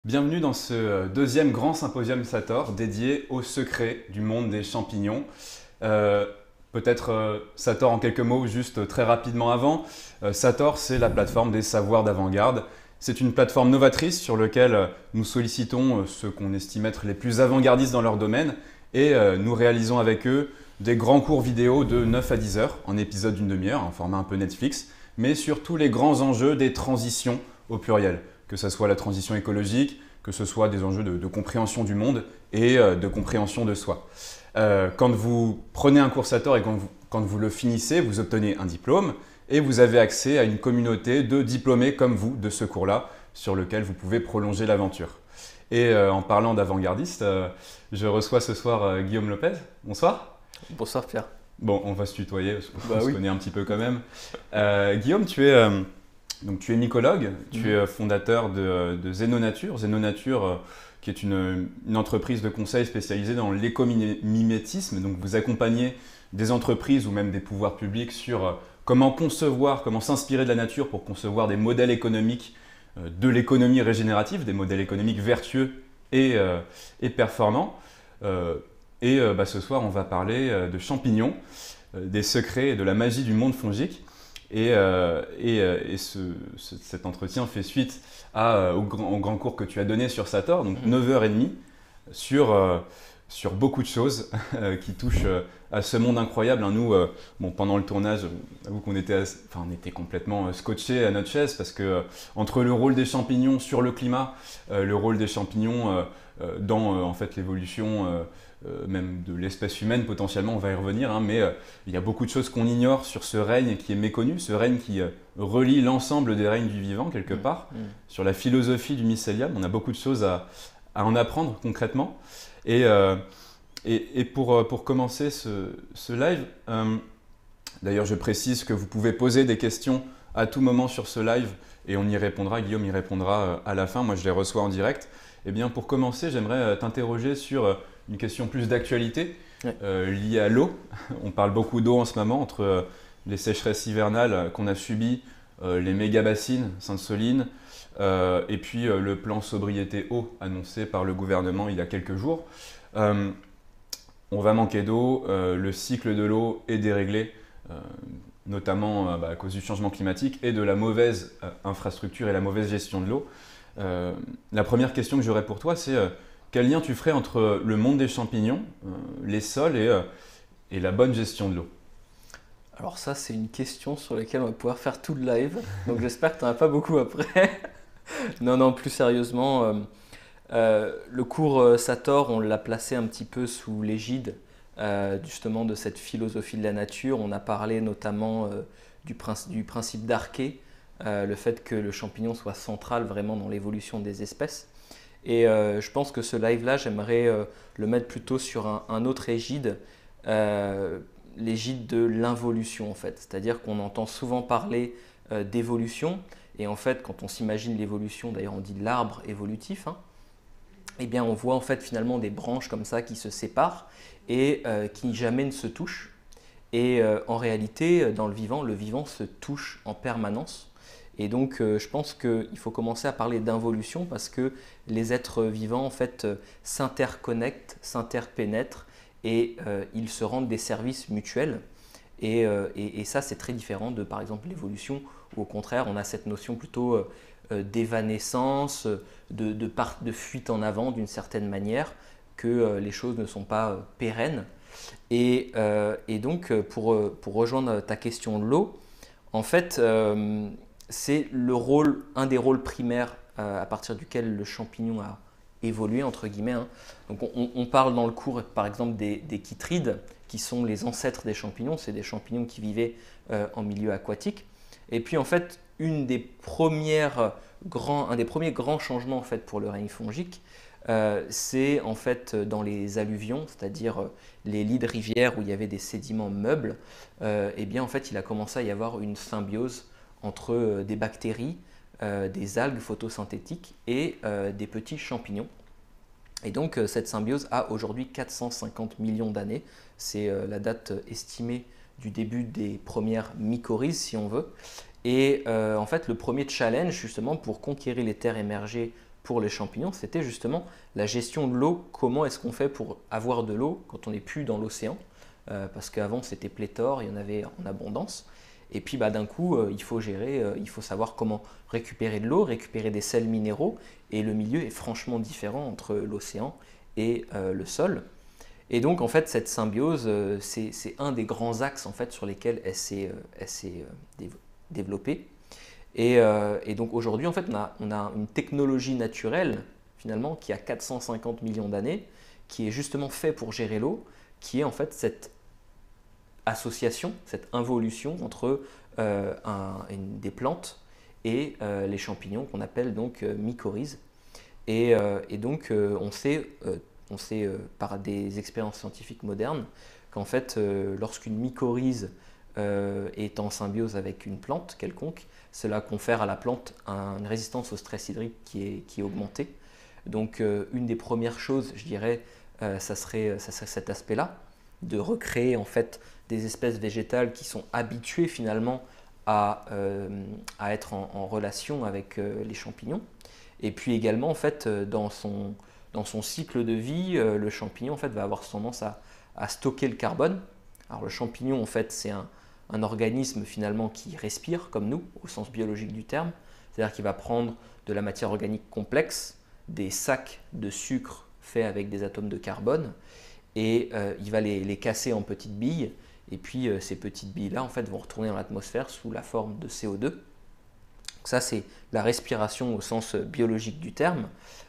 Bienvenue dans ce deuxième grand symposium Sator dédié aux secrets du monde des champignons. Euh, Peut-être Sator en quelques mots, juste très rapidement avant. Sator, c'est la plateforme des savoirs d'avant-garde. C'est une plateforme novatrice sur laquelle nous sollicitons ceux qu'on estime être les plus avant-gardistes dans leur domaine et nous réalisons avec eux des grands cours vidéo de 9 à 10 heures en épisode d'une demi-heure, en format un peu Netflix, mais sur tous les grands enjeux des transitions au pluriel, que ce soit la transition écologique, que ce soit des enjeux de compréhension du monde et de compréhension de soi. Quand vous prenez un cours Sator et quand vous le finissez, vous obtenez un diplôme et vous avez accès à une communauté de diplômés comme vous de ce cours-là sur lequel vous pouvez prolonger l'aventure. Et en parlant d'avant-gardiste, je reçois ce soir Guillaume Lopez. Bonsoir. Bonsoir Pierre. Bon, on va se tutoyer parce qu'on Bah se oui. connaît un petit peu quand même. Guillaume, donc tu es mycologue, tu es fondateur de Zénonature. Zénonature, qui est une entreprise de conseil spécialisée dans l'écomimétisme. Donc vous accompagnez des entreprises ou même des pouvoirs publics sur comment concevoir, comment s'inspirer de la nature pour concevoir des modèles économiques de l'économie régénérative, des modèles économiques vertueux et performants. Ce soir, on va parler de champignons, des secrets et de la magie du monde fongique. Cet entretien fait suite au grand cours que tu as donné sur Sator, donc 9h30, sur beaucoup de choses qui touchent à ce monde incroyable. Hein. Nous, pendant le tournage, j'avoue qu'on était, on était complètement scotchés à notre chaise parce que entre le rôle des champignons sur le climat, le rôle des champignons dans en fait, l'évolution même de l'espèce humaine potentiellement, on va y revenir, hein, mais il y a beaucoup de choses qu'on ignore sur ce règne qui est méconnu, ce règne qui relie l'ensemble des règnes du vivant quelque part, sur la philosophie du mycélium. On a beaucoup de choses à en apprendre concrètement. Pour commencer ce live, d'ailleurs je précise que vous pouvez poser des questions à tout moment sur ce live et on y répondra, Guillaume y répondra à la fin, moi je les reçois en direct. Eh bien pour commencer, j'aimerais t'interroger sur une question plus d'actualité liée à l'eau. On parle beaucoup d'eau en ce moment entre les sécheresses hivernales qu'on a subies, les méga-bassines Sainte-Soline et puis le plan sobriété eau annoncé par le gouvernement il y a quelques jours. On va manquer d'eau, le cycle de l'eau est déréglé, notamment à cause du changement climatique et de la mauvaise infrastructure et la mauvaise gestion de l'eau. La première question que j'aurais pour toi, c'est quel lien tu ferais entre le monde des champignons, les sols et la bonne gestion de l'eau? Alors ça c'est une question sur laquelle on va pouvoir faire tout le live, donc j'espère que tu n'en as pas beaucoup après. Non, plus sérieusement, le cours Sator, on l'a placé un petit peu sous l'égide justement de cette philosophie de la nature. On a parlé notamment du principe d'Arché, le fait que le champignon soit central vraiment dans l'évolution des espèces. Et je pense que ce live-là, j'aimerais le mettre plutôt sur un autre égide, l'égide de l'involution en fait. C'est-à-dire qu'on entend souvent parler d'évolution, et en fait quand on s'imagine l'évolution, d'ailleurs on dit l'arbre évolutif, hein, eh bien on voit en fait finalement des branches comme ça qui se séparent et qui jamais ne se touchent. Et en réalité, dans le vivant se touche en permanence. Et donc, je pense qu'il faut commencer à parler d'involution parce que les êtres vivants, en fait, s'interconnectent, s'interpénètrent et ils se rendent des services mutuels. Et ça, c'est très différent de, par exemple, l'évolution où, au contraire, on a cette notion plutôt d'évanescence, de fuite en avant d'une certaine manière, que les choses ne sont pas pérennes. Et donc, pour rejoindre ta question de l'eau, en fait, c'est un des rôles primaires à partir duquel le champignon a évolué, entre guillemets. Hein. Donc on parle dans le cours, par exemple, des chytrides, qui sont les ancêtres des champignons. C'est des champignons qui vivaient en milieu aquatique. Et puis, en fait, un des premiers grands changements en fait, pour le règne fongique, c'est en fait dans les alluvions, c'est-à-dire les lits de rivières où il y avait des sédiments meubles, et bien en fait il a commencé à y avoir une symbiose entre des bactéries, des algues photosynthétiques et des petits champignons. Et donc cette symbiose a aujourd'hui 450 millions d'années, c'est la date estimée du début des premières mycorhizes si on veut. Et en fait le premier challenge justement pour conquérir les terres émergées pour les champignons, c'était justement la gestion de l'eau. Comment est-ce qu'on fait pour avoir de l'eau quand on n'est plus dans l'océan? Parce qu'avant c'était pléthore, il y en avait en abondance. Et puis d'un coup, il faut gérer, il faut savoir comment récupérer de l'eau, récupérer des sels minéraux. Et le milieu est franchement différent entre l'océan et le sol. Et donc en fait, cette symbiose, c'est un des grands axes en fait sur lesquels elle s'est développée. Et donc aujourd'hui, en fait, on a une technologie naturelle finalement qui a 450 millions d'années, qui est justement fait pour gérer l'eau, qui est en fait cette association, cette involution entre des plantes et les champignons qu'on appelle donc mycorhizes. Et donc on sait par des expériences scientifiques modernes qu'en fait lorsqu'une mycorhize est en symbiose avec une plante quelconque, cela confère à la plante une résistance au stress hydrique qui est augmentée. Donc une des premières choses, je dirais, ça serait cet aspect-là, de recréer en fait des espèces végétales qui sont habituées finalement à être en relation avec les champignons. Et puis également en fait dans son cycle de vie, le champignon en fait va avoir tendance à stocker le carbone. Alors le champignon en fait c'est un organisme finalement qui respire comme nous au sens biologique du terme, c'est-à-dire qu'il va prendre de la matière organique complexe, des sacs de sucre faits avec des atomes de carbone, et il va les casser en petites billes, et puis ces petites billes-là en fait vont retourner dans l'atmosphère sous la forme de CO2. Donc ça c'est la respiration au sens biologique du terme,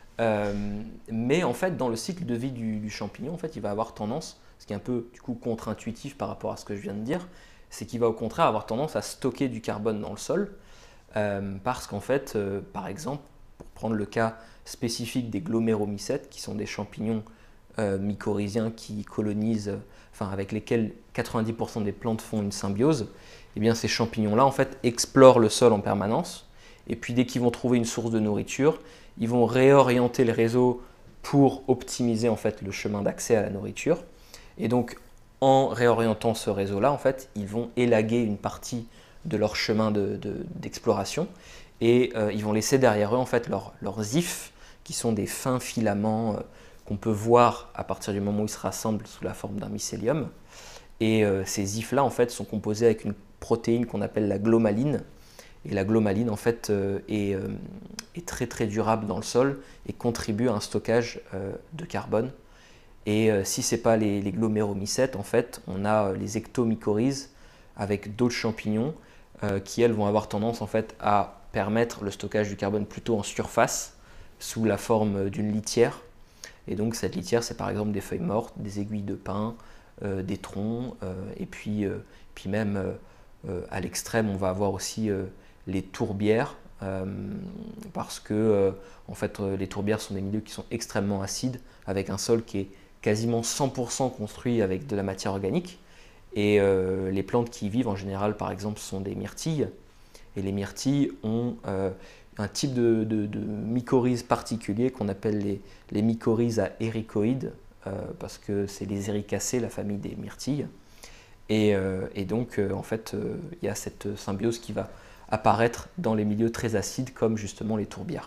mais en fait dans le cycle de vie du champignon, en fait, il va avoir tendance, ce qui est un peu du coup contre-intuitif par rapport à ce que je viens de dire, c'est qu'il va au contraire avoir tendance à stocker du carbone dans le sol, parce qu'en fait, par exemple, pour prendre le cas spécifique des gloméromycètes, qui sont des champignons mycorhiziens qui colonisent, avec lesquels 90% des plantes font une symbiose, et bien ces champignons-là en fait explorent le sol en permanence, et puis dès qu'ils vont trouver une source de nourriture, ils vont réorienter le réseau pour optimiser en fait le chemin d'accès à la nourriture. Et donc en réorientant ce réseau-là, en fait, ils vont élaguer une partie de leur chemin d'exploration, et ils vont laisser derrière eux en fait leurs ifs, qui sont des fins filaments qu'on peut voir à partir du moment où ils se rassemblent sous la forme d'un mycélium. Et ces ifs-là en fait sont composés avec une protéine qu'on appelle la glomaline. Et la glomaline en fait est très très durable dans le sol et contribue à un stockage de carbone. Et si ce n'est pas les gloméromycètes, en fait, on a les ectomycorhizes avec d'autres champignons qui, elles, vont avoir tendance en fait, à permettre le stockage du carbone plutôt en surface, sous la forme d'une litière. Et donc cette litière, c'est par exemple des feuilles mortes, des aiguilles de pin, des troncs, et puis même à l'extrême, on va avoir aussi les tourbières, parce que en fait, les tourbières sont des milieux qui sont extrêmement acides, avec un sol qui est quasiment 100% construit avec de la matière organique. Et les plantes qui y vivent en général, par exemple, sont des myrtilles. Et les myrtilles ont un type de mycorhizes particulier qu'on appelle les mycorhizes à éricoïdes, parce que c'est les éricacées, la famille des myrtilles. Et donc, en fait, il y a cette symbiose qui va apparaître dans les milieux très acides, comme justement les tourbières.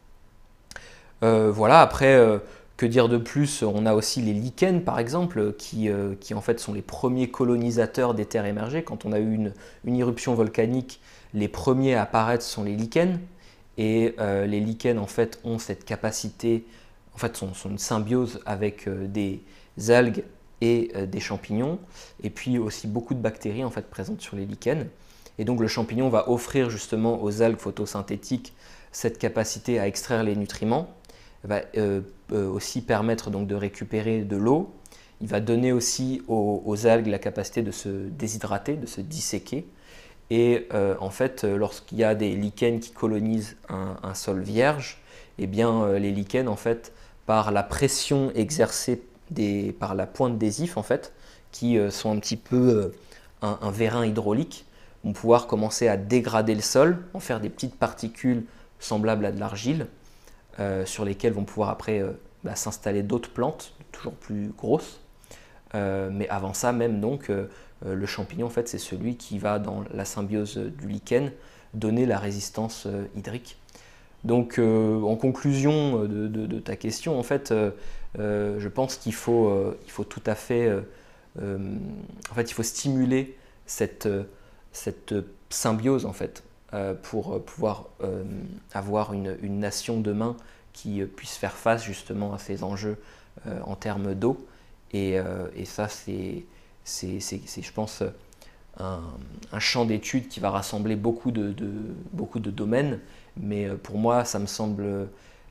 Voilà, après, que dire de plus? On a aussi les lichens, par exemple, qui en fait sont les premiers colonisateurs des terres émergées. Quand on a eu une éruption volcanique, les premiers à apparaître sont les lichens. Et les lichens, en fait, ont cette capacité, en fait, sont une symbiose avec des algues et des champignons, et puis aussi beaucoup de bactéries en fait présentes sur les lichens. Et donc le champignon va offrir justement aux algues photosynthétiques cette capacité à extraire les nutriments, va aussi permettre donc de récupérer de l'eau. Il va donner aussi aux algues la capacité de se déshydrater, de se disséquer. Et en fait, lorsqu'il y a des lichens qui colonisent un sol vierge, eh bien les lichens, en fait, par la pression exercée par la pointe des ifs, en fait, qui sont un petit peu un vérin hydraulique, vont pouvoir commencer à dégrader le sol, en faire des petites particules semblables à de l'argile, sur lesquelles vont pouvoir après s'installer d'autres plantes, toujours plus grosses. Mais avant ça même, donc, le champignon, en fait, c'est celui qui va, dans la symbiose du lichen, donner la résistance hydrique. Donc, en conclusion de ta question, en fait, je pense qu'il faut tout à fait, en fait, il faut stimuler cette symbiose, en fait, pour pouvoir avoir une nation demain qui puisse faire face justement à ces enjeux en termes d'eau. Et ça, c'est, je pense, un champ d'études qui va rassembler beaucoup de domaines. Mais pour moi, ça me semble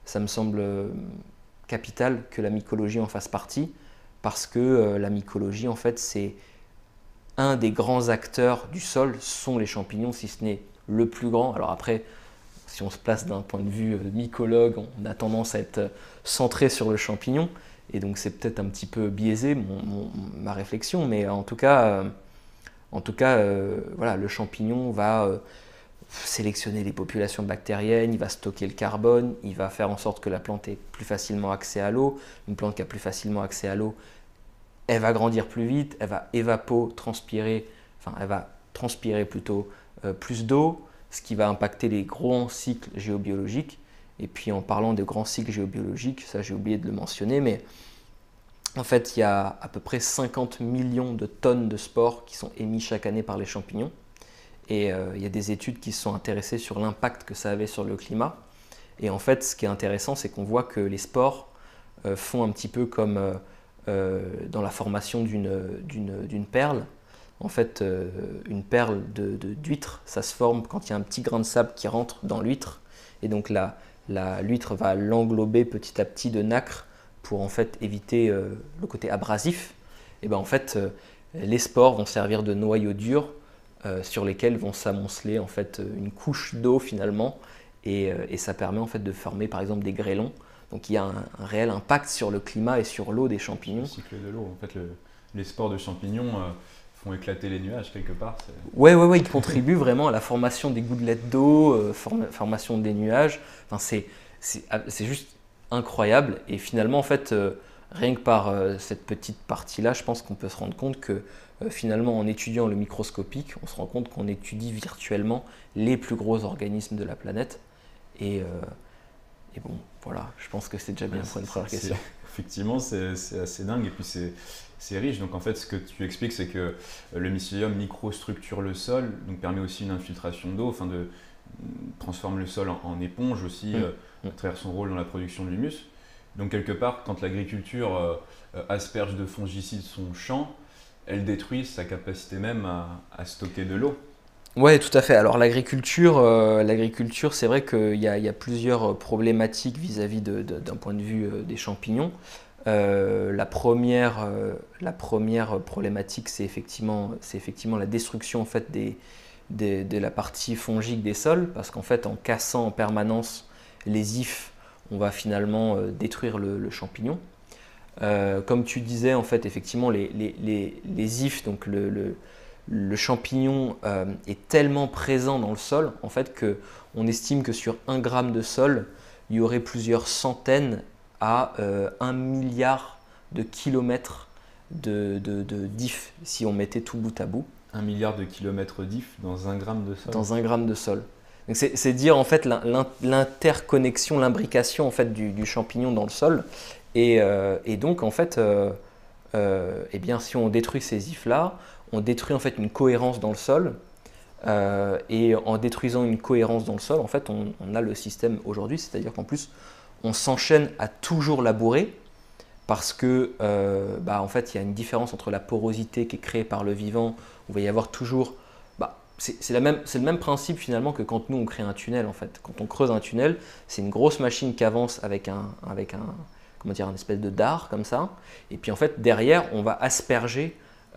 capital que la mycologie en fasse partie, parce que la mycologie, en fait, c'est un des grands acteurs du sol, sont les champignons, si ce n'est le plus grand. Alors après, si on se place d'un point de vue mycologue, on a tendance à être centré sur le champignon, et donc c'est peut-être un petit peu biaisé ma réflexion, mais en tout cas, voilà, le champignon va sélectionner les populations bactériennes, il va stocker le carbone, il va faire en sorte que la plante ait plus facilement accès à l'eau. Une plante qui a plus facilement accès à l'eau, elle va grandir plus vite, elle va transpirer plutôt plus d'eau, ce qui va impacter les grands cycles géobiologiques. Et puis en parlant de grands cycles géobiologiques, ça j'ai oublié de le mentionner, mais en fait il y a à peu près 50 millions de tonnes de spores qui sont émis chaque année par les champignons. Et il y a des études qui se sont intéressées sur l'impact que ça avait sur le climat. Et en fait, ce qui est intéressant, c'est qu'on voit que les spores font un petit peu comme dans la formation d'une perle. En fait, une perle d'huître, ça se forme quand il y a un petit grain de sable qui rentre dans l'huître. Et donc l'huître va l'englober petit à petit de nacre pour en fait éviter le côté abrasif. Et ben en fait, les spores vont servir de noyau dur sur lesquels vont s'amonceler en fait une couche d'eau finalement, et ça permet en fait de former par exemple des grêlons. Donc il y a un réel impact sur le climat et sur l'eau des champignons. Le cycle de l'eau, en fait, les spores de champignons font éclater les nuages quelque part. Ouais, ils contribuent vraiment à la formation des gouttelettes d'eau, formation des nuages. Enfin, c'est juste incroyable. Et finalement, en fait, rien que par cette petite partie-là, je pense qu'on peut se rendre compte que finalement, en étudiant le microscopique, on se rend compte qu'on étudie virtuellement les plus gros organismes de la planète. Et bon, voilà, je pense que c'est déjà bien pour une première question. Effectivement, c'est assez dingue et puis c'est riche. Donc en fait, ce que tu expliques, c'est que le mycélium microstructure le sol, donc permet aussi une infiltration d'eau, transforme le sol en éponge aussi, à travers son rôle dans la production de l'humus. Donc quelque part, quand l'agriculture asperge de fongicides son champ, elle détruit sa capacité même à stocker de l'eau. Oui, tout à fait. Alors l'agriculture, c'est vrai qu'il y a plusieurs problématiques vis-à-vis d'un point de vue des champignons. La première problématique, c'est effectivement la destruction en fait, de la partie fongique des sols, parce qu'en fait, en cassant en permanence les ifs, on va finalement détruire le champignon. Comme tu disais, en fait, effectivement, les ifs, donc le champignon est tellement présent dans le sol, en fait, qu'on estime que sur 1 gramme de sol, il y aurait plusieurs centaines à 1 milliard de kilomètres d'if, si on mettait tout bout à bout. 1 milliard de kilomètres d'if dans 1 gramme de sol. Dans 1 gramme de sol. Donc c'est dire en fait l'interconnexion, l'imbrication en fait du champignon dans le sol. Et donc en fait, eh bien, si on détruit ces ifs-là, on détruit en fait une cohérence dans le sol. Et en détruisant une cohérence dans le sol, en fait, on a le système aujourd'hui, c'est-à-dire qu'en plus, on s'enchaîne à toujours labourer parce que, en fait, il y a une différence entre la porosité qui est créée par le vivant. On va y avoir toujours. C'est le même principe finalement que quand nous on crée un tunnel en fait. Quand on creuse un tunnel, c'est une grosse machine qui avance avec un espèce de dard comme ça. Et puis en fait derrière on va asperger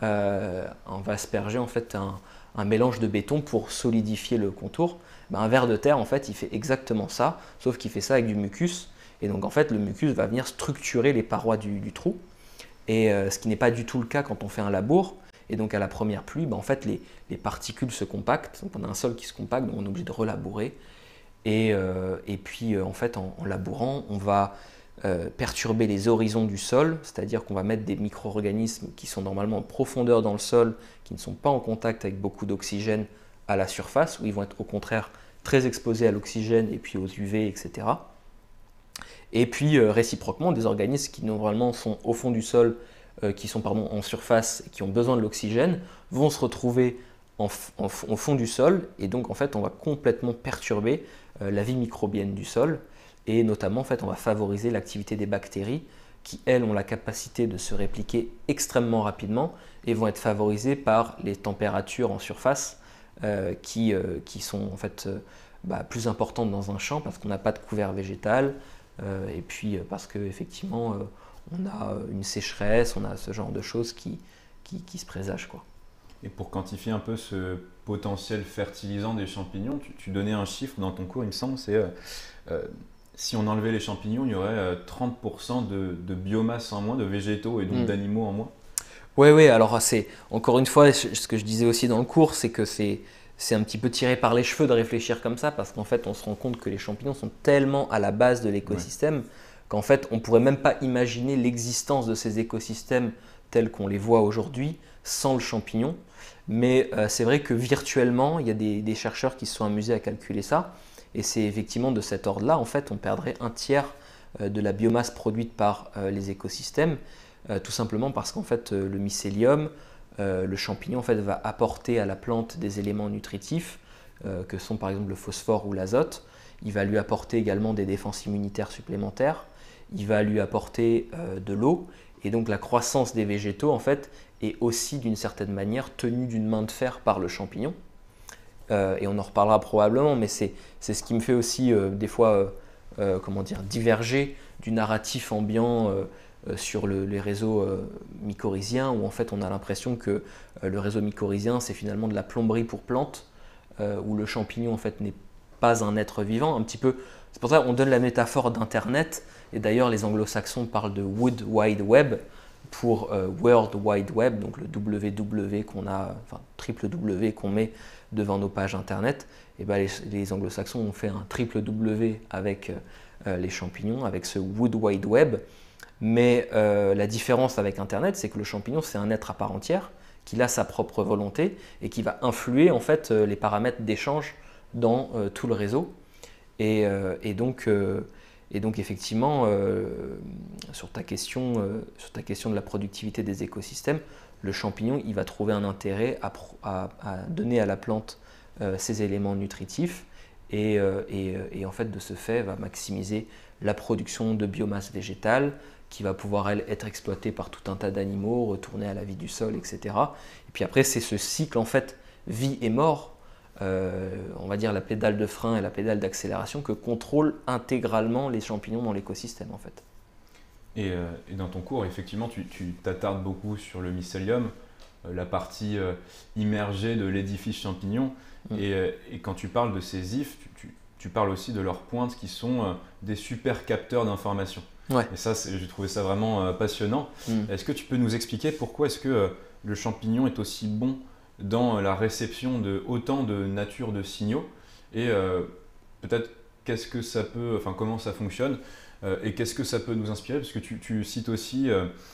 en fait un mélange de béton pour solidifier le contour. Un ver de terre en fait il fait exactement ça, sauf qu'il fait ça avec du mucus. Et donc en fait le mucus va venir structurer les parois du trou. Et ce qui n'est pas du tout le cas quand on fait un labour. Et donc à la première pluie, en fait, les particules se compactent. Donc on a un sol qui se compacte, donc on est obligé de relabourer. Et puis en fait, en labourant, on va perturber les horizons du sol, c'est-à-dire qu'on va mettre des micro-organismes qui sont normalement en profondeur dans le sol, qui ne sont pas en contact avec beaucoup d'oxygène à la surface, où ils vont être au contraire très exposés à l'oxygène et puis aux UV, etc. Et puis réciproquement, des organismes qui normalement sont au fond du sol, qui sont en surface et qui ont besoin de l'oxygène, vont se retrouver au fond du sol, et donc en fait on va complètement perturber la vie microbienne du sol, et notamment en fait on va favoriser l'activité des bactéries qui elles ont la capacité de se répliquer extrêmement rapidement et vont être favorisées par les températures en surface qui sont en fait plus importantes dans un champ parce qu'on n'a pas de couvert végétal et puis parce qu'effectivement on a une sécheresse, on a ce genre de choses qui se présagent, quoi. Et pour quantifier un peu ce potentiel fertilisant des champignons, tu donnais un chiffre dans ton cours, il me semble, c'est si on enlevait les champignons, il y aurait 30% de biomasse en moins, de végétaux et donc d'animaux en moins. Oui, alors c'est encore une fois, ce que je disais aussi dans le cours, c'est que c'est un petit peu tiré par les cheveux de réfléchir comme ça, parce qu'en fait on se rend compte que les champignons sont tellement à la base de l'écosystème qu'en fait on ne pourrait même pas imaginer l'existence de ces écosystèmes tels qu'on les voit aujourd'hui sans le champignon. Mais c'est vrai que virtuellement, il y a des chercheurs qui se sont amusés à calculer ça. Et c'est effectivement de cet ordre-là, en fait, on perdrait un tiers de la biomasse produite par les écosystèmes, tout simplement parce qu'en fait, le mycélium, le champignon, en fait, va apporter à la plante des éléments nutritifs, que sont par exemple le phosphore ou l'azote. Il va lui apporter également des défenses immunitaires supplémentaires. Il va lui apporter de l'eau. Et donc la croissance des végétaux, en fait, est aussi d'une certaine manière tenue d'une main de fer par le champignon. Et on en reparlera probablement, mais c'est ce qui me fait aussi des fois diverger du narratif ambiant sur les réseaux mycorhiziens, où en fait on a l'impression que le réseau mycorhizien c'est finalement de la plomberie pour plantes, où le champignon en fait n'est pas un être vivant, un petit peu. C'est pour ça qu'on donne la métaphore d'Internet, et d'ailleurs les anglo-saxons parlent de Wood Wide Web pour World Wide Web, donc le WW qu'on a, enfin triple W qu'on met devant nos pages Internet. Et ben les anglo-saxons ont fait un triple W avec les champignons, avec ce Wood Wide Web. Mais la différence avec Internet, c'est que le champignon, c'est un être à part entière, qui a sa propre volonté et qui va influer en fait les paramètres d'échange dans tout le réseau. Et donc effectivement, sur ta question de la productivité des écosystèmes, le champignon il va trouver un intérêt à donner à la plante ces éléments nutritifs et en fait de ce fait va maximiser la production de biomasse végétale qui va pouvoir être exploitée par tout un tas d'animaux, retourner à la vie du sol, etc. Et puis après c'est ce cycle en fait vie et mort. On va dire la pédale de frein et la pédale d'accélération que contrôlent intégralement les champignons dans l'écosystème en fait. Et dans ton cours, effectivement, tu t'attardes beaucoup sur le mycélium, la partie immergée de l'édifice champignon. Et quand tu parles de ces ifs, tu parles aussi de leurs pointes qui sont des super capteurs d'informations. Ouais. Et ça, j'ai trouvé ça vraiment passionnant. Est-ce que tu peux nous expliquer pourquoi est-ce que le champignon est aussi bon dans la réception de autant de nature de signaux et peut-être qu'est-ce que ça peut, enfin comment ça fonctionne et qu'est-ce que ça peut nous inspirer parce que tu cites aussi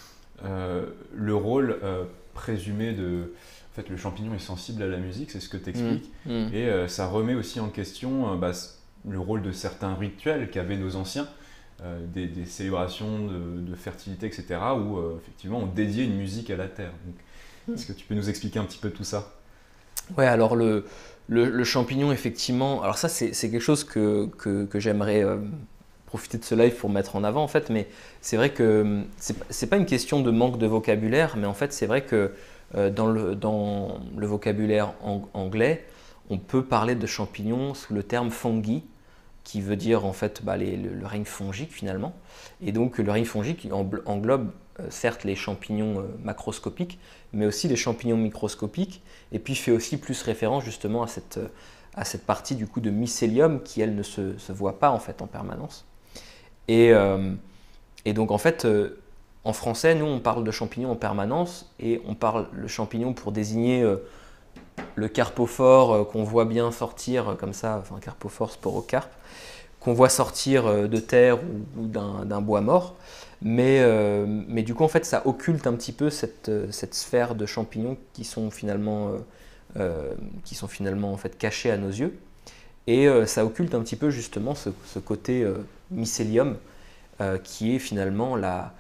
le rôle présumé de, en fait le champignon est sensible à la musique, c'est ce que tu expliques et ça remet aussi en question le rôle de certains rituels qu'avaient nos anciens, des célébrations de fertilité etc. où effectivement on dédiait une musique à la terre. Donc, est-ce que tu peux nous expliquer un petit peu tout ça? Ouais, alors le champignon, effectivement, alors ça c'est quelque chose que j'aimerais profiter de ce live pour mettre en avant en fait, mais c'est vrai que c'est pas une question de manque de vocabulaire, mais en fait c'est vrai que dans le vocabulaire anglais, on peut parler de champignons sous le terme fungi, qui veut dire en fait le règne fongique finalement, et donc le règne fongique englobe certes les champignons macroscopiques, mais aussi les champignons microscopiques, et puis fait aussi plus référence justement à cette partie du coup de mycélium qui elle ne se voit pas en fait en permanence. Et donc en fait en français nous on parle de champignons en permanence et on parle le champignon pour désigner le carpophore qu'on voit bien sortir comme ça, enfin carpophore sporocarpe, qu'on voit sortir de terre ou d'un bois mort. Mais du coup, en fait, ça occulte un petit peu cette sphère de champignons qui sont finalement en fait, cachés à nos yeux. Et ça occulte un petit peu justement ce côté mycélium qui est finalement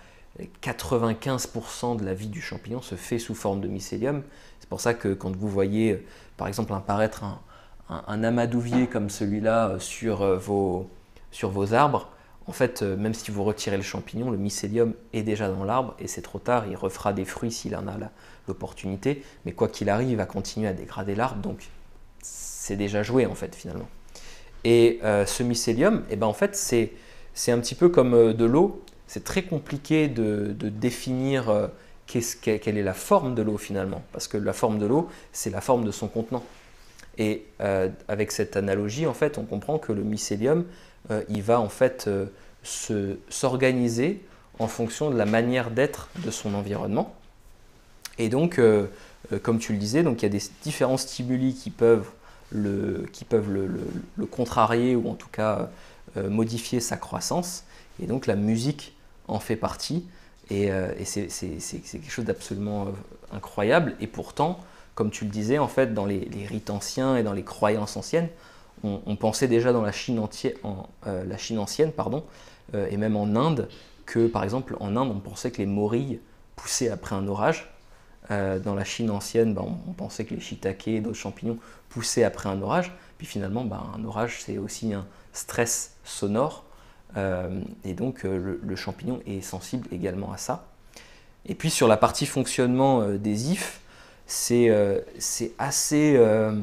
95% de la vie du champignon se fait sous forme de mycélium. C'est pour ça que quand vous voyez par exemple apparaître un amadouvier comme celui-là sur vos arbres, en fait, même si vous retirez le champignon, le mycélium est déjà dans l'arbre et c'est trop tard, il refera des fruits s'il en a l'opportunité, mais quoi qu'il arrive, il va continuer à dégrader l'arbre, donc c'est déjà joué en fait finalement. Et ce mycélium, eh ben, en fait, c'est un petit peu comme de l'eau, c'est très compliqué de définir quelle est la forme de l'eau finalement, parce que la forme de l'eau, c'est la forme de son contenant. Et avec cette analogie, en fait, on comprend que le mycélium, il va en fait s'organiser en fonction de la manière d'être de son environnement. Et donc, comme tu le disais, donc, il y a des différents stimuli qui peuvent le contrarier ou en tout cas modifier sa croissance. Et donc, la musique en fait partie. Et c'est quelque chose d'absolument incroyable. Et pourtant, comme tu le disais, en fait, dans les rites anciens et dans les croyances anciennes, on pensait déjà dans la Chine ancienne, et même en Inde, que par exemple en Inde, on pensait que les morilles poussaient après un orage. Dans la Chine ancienne, on pensait que les shiitakes et d'autres champignons poussaient après un orage. Puis finalement, un orage, c'est aussi un stress sonore. Et donc, le champignon est sensible également à ça. Et puis, sur la partie fonctionnement des ifs, c'est assez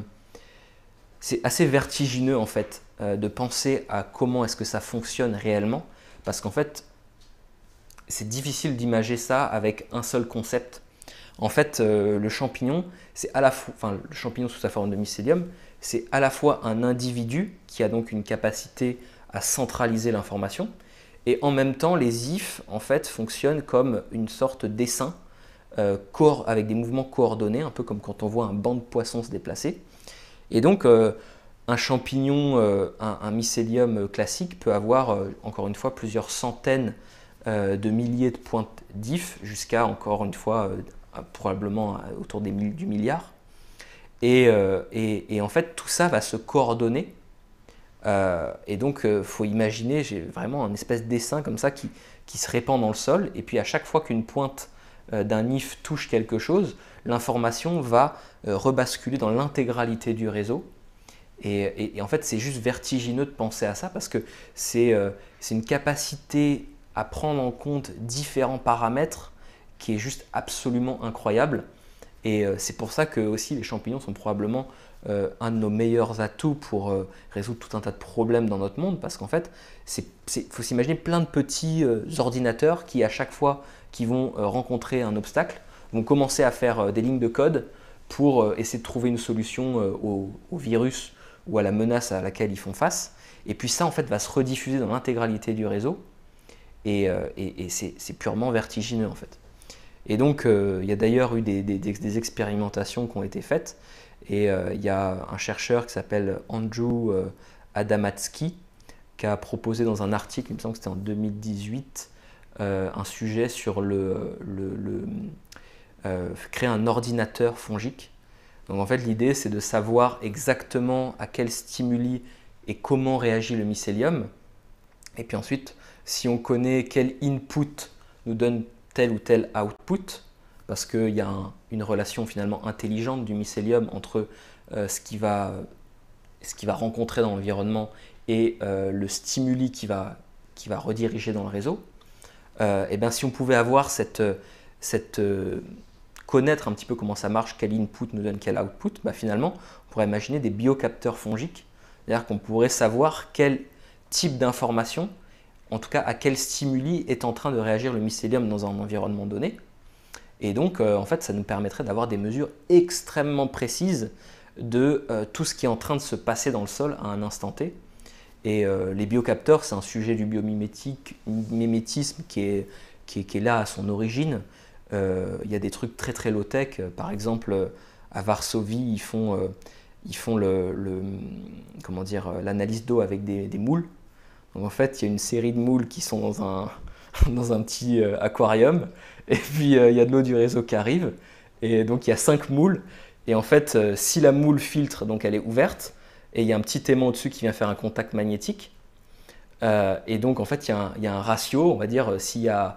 vertigineux en fait de penser à comment est-ce que ça fonctionne réellement, parce qu'en fait c'est difficile d'imager ça avec un seul concept. En fait, le champignon, c'est à la fois, le champignon sous sa forme de mycélium, c'est à la fois un individu qui a donc une capacité à centraliser l'information, et en même temps les ifs en fait fonctionnent comme une sorte d'essaim avec des mouvements coordonnés, un peu comme quand on voit un banc de poissons se déplacer. Et donc, un champignon, un mycélium classique peut avoir, encore une fois, plusieurs centaines de milliers de pointes d'ifs, jusqu'à, encore une fois, probablement autour du milliard. Et en fait, tout ça va se coordonner. Et donc, il faut imaginer, j'ai vraiment un espèce d'essaim comme ça qui se répand dans le sol. Et puis, à chaque fois qu'une pointe d'un if touche quelque chose, l'information va rebasculer dans l'intégralité du réseau. Et en fait, c'est juste vertigineux de penser à ça parce que c'est une capacité à prendre en compte différents paramètres qui est juste absolument incroyable. Et c'est pour ça que aussi les champignons sont probablement un de nos meilleurs atouts pour résoudre tout un tas de problèmes dans notre monde, parce qu'en fait, faut s'imaginer plein de petits ordinateurs qui, à chaque fois qu'ils vont rencontrer un obstacle, vont commencer à faire des lignes de code pour essayer de trouver une solution au virus ou à la menace à laquelle ils font face. Et puis ça, en fait, va se rediffuser dans l'intégralité du réseau. Et c'est purement vertigineux, en fait. Et donc, il y a d'ailleurs eu des expérimentations qui ont été faites. Et il y a un chercheur qui s'appelle Andrew Adamatsky qui a proposé dans un article, il me semble que c'était en 2018, un sujet sur créer un ordinateur fongique. Donc en fait, l'idée, c'est de savoir exactement à quel stimuli et comment réagit le mycélium. Et puis ensuite, si on connaît quel input nous donne tel ou tel output, parce qu'il y a une relation finalement intelligente du mycélium entre ce qu'il va rencontrer dans l'environnement et le stimuli qui va rediriger dans le réseau, et bien si on pouvait avoir connaître un petit peu comment ça marche, quel input nous donne quel output, finalement on pourrait imaginer des biocapteurs fongiques, c'est-à-dire qu'on pourrait savoir quel type d'information, en tout cas à quel stimuli est en train de réagir le mycélium dans un environnement donné. Et donc, en fait, ça nous permettrait d'avoir des mesures extrêmement précises de tout ce qui est en train de se passer dans le sol à un instant T. Et les biocapteurs, c'est un sujet du biomimétisme qui est là à son origine. Il y a des trucs très très low-tech. Par exemple, à Varsovie, ils font l'analyse d'eau avec des moules. Donc en fait, il y a une série de moules qui sont dans un petit aquarium. Et puis, il y a de l'eau du réseau qui arrive. Et donc, il y a 5 moules. Et en fait, si la moule filtre, donc elle est ouverte, et il y a un petit aimant au-dessus qui vient faire un contact magnétique. Et donc, en fait, il y a un ratio, on va dire, s'il y a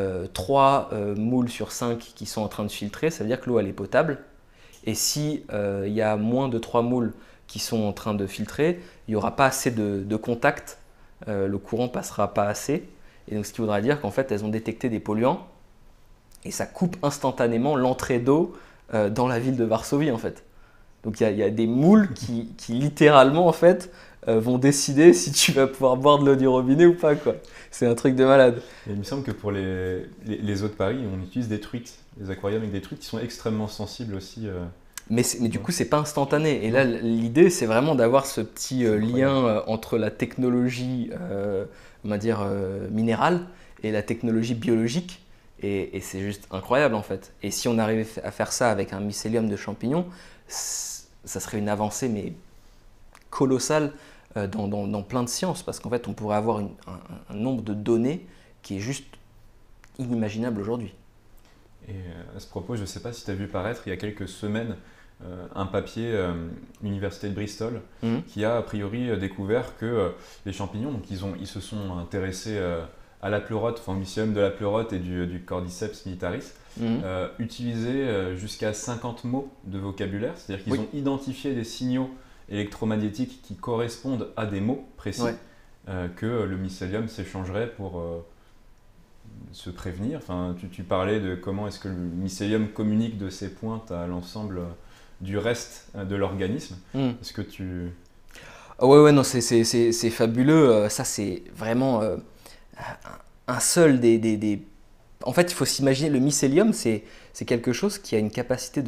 3 moules sur 5 qui sont en train de filtrer, ça veut dire que l'eau elle est potable. Et si il y a moins de 3 moules qui sont en train de filtrer, il n'y aura pas assez de contact, le courant passera pas assez. Et donc, ce qui voudra dire qu'en fait, elles ont détecté des polluants et ça coupe instantanément l'entrée d'eau dans la ville de Varsovie, en fait. Donc, il y a des moules qui littéralement, en fait, vont décider si tu vas pouvoir boire de l'eau du robinet ou pas, quoi. C'est un truc de malade. Et il me semble que pour les eaux de Paris, on utilise des truites, des aquariums avec des truites qui sont extrêmement sensibles aussi. Mais du coup, c'est pas instantané. Et là, l'idée, c'est vraiment d'avoir ce petit lien entre la technologie, on va dire, minérale et la technologie biologique. Et c'est juste incroyable, en fait. Et si on arrivait à faire ça avec un mycélium de champignons, ça serait une avancée, mais colossale dans plein de sciences. Parce qu'en fait, on pourrait avoir un nombre de données qui est juste inimaginable aujourd'hui. Et à ce propos, je ne sais pas si tu as vu paraître il y a quelques semaines un papier Université de Bristol qui a priori découvert que les champignons, donc ils se sont intéressés à la pleurote, enfin au mycélium de la pleurote et du Cordyceps militaris, utilisaient jusqu'à 50 mots de vocabulaire, c'est-à-dire qu'ils ont identifié des signaux électromagnétiques qui correspondent à des mots précis que le mycélium s'échangerait pour se prévenir. Enfin, tu parlais de comment est-ce que le mycélium communique de ses pointes à l'ensemble du reste de l'organisme. Est-ce que tu... Ouais, non, c'est fabuleux. Ça, c'est vraiment un seul des... En fait, il faut s'imaginer, le mycélium, c'est quelque chose qui a une capacité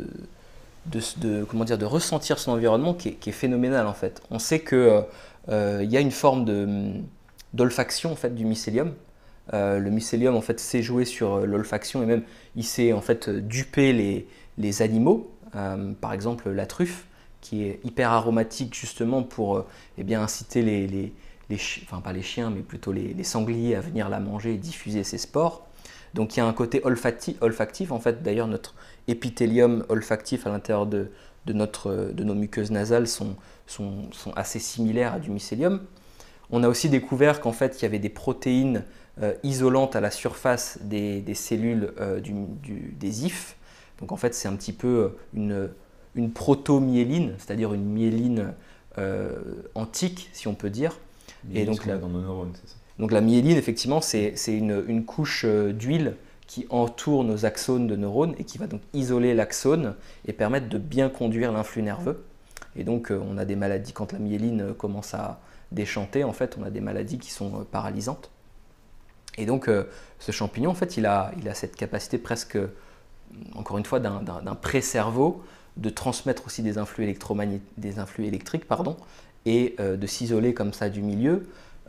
comment dire, de ressentir son environnement qui est phénoménale, en fait. On sait qu'il y a une forme d'olfaction, en fait, du mycélium. Le mycélium, en fait, sait jouer sur l'olfaction et même il sait en fait duper les animaux. Par exemple, la truffe, qui est hyper aromatique justement pour inciter enfin pas les chiens, mais plutôt les sangliers à venir la manger et diffuser ses spores. Donc il y a un côté olfactif. En fait, d'ailleurs, notre épithélium olfactif à l'intérieur de nos muqueuses nasales sont assez similaires à du mycélium. On a aussi découvert qu'en fait, il y avait des protéines isolantes à la surface des cellules des ifs. Donc en fait, c'est un petit peu une proto-myéline, c'est-à-dire une myéline antique, si on peut dire. Et donc là, dans nos neurones, c'est ça. Donc la myéline, effectivement, c'est une couche d'huile qui entoure nos axones de neurones et qui va donc isoler l'axone et permettre de bien conduire l'influx nerveux. Et donc on a des maladies, quand la myéline commence à déchanter, en fait, on a des maladies qui sont paralysantes. Et donc ce champignon, en fait, il a cette capacité presque, encore une fois, d'un pré-cerveau de transmettre aussi des influx électriques, et de s'isoler comme ça du milieu.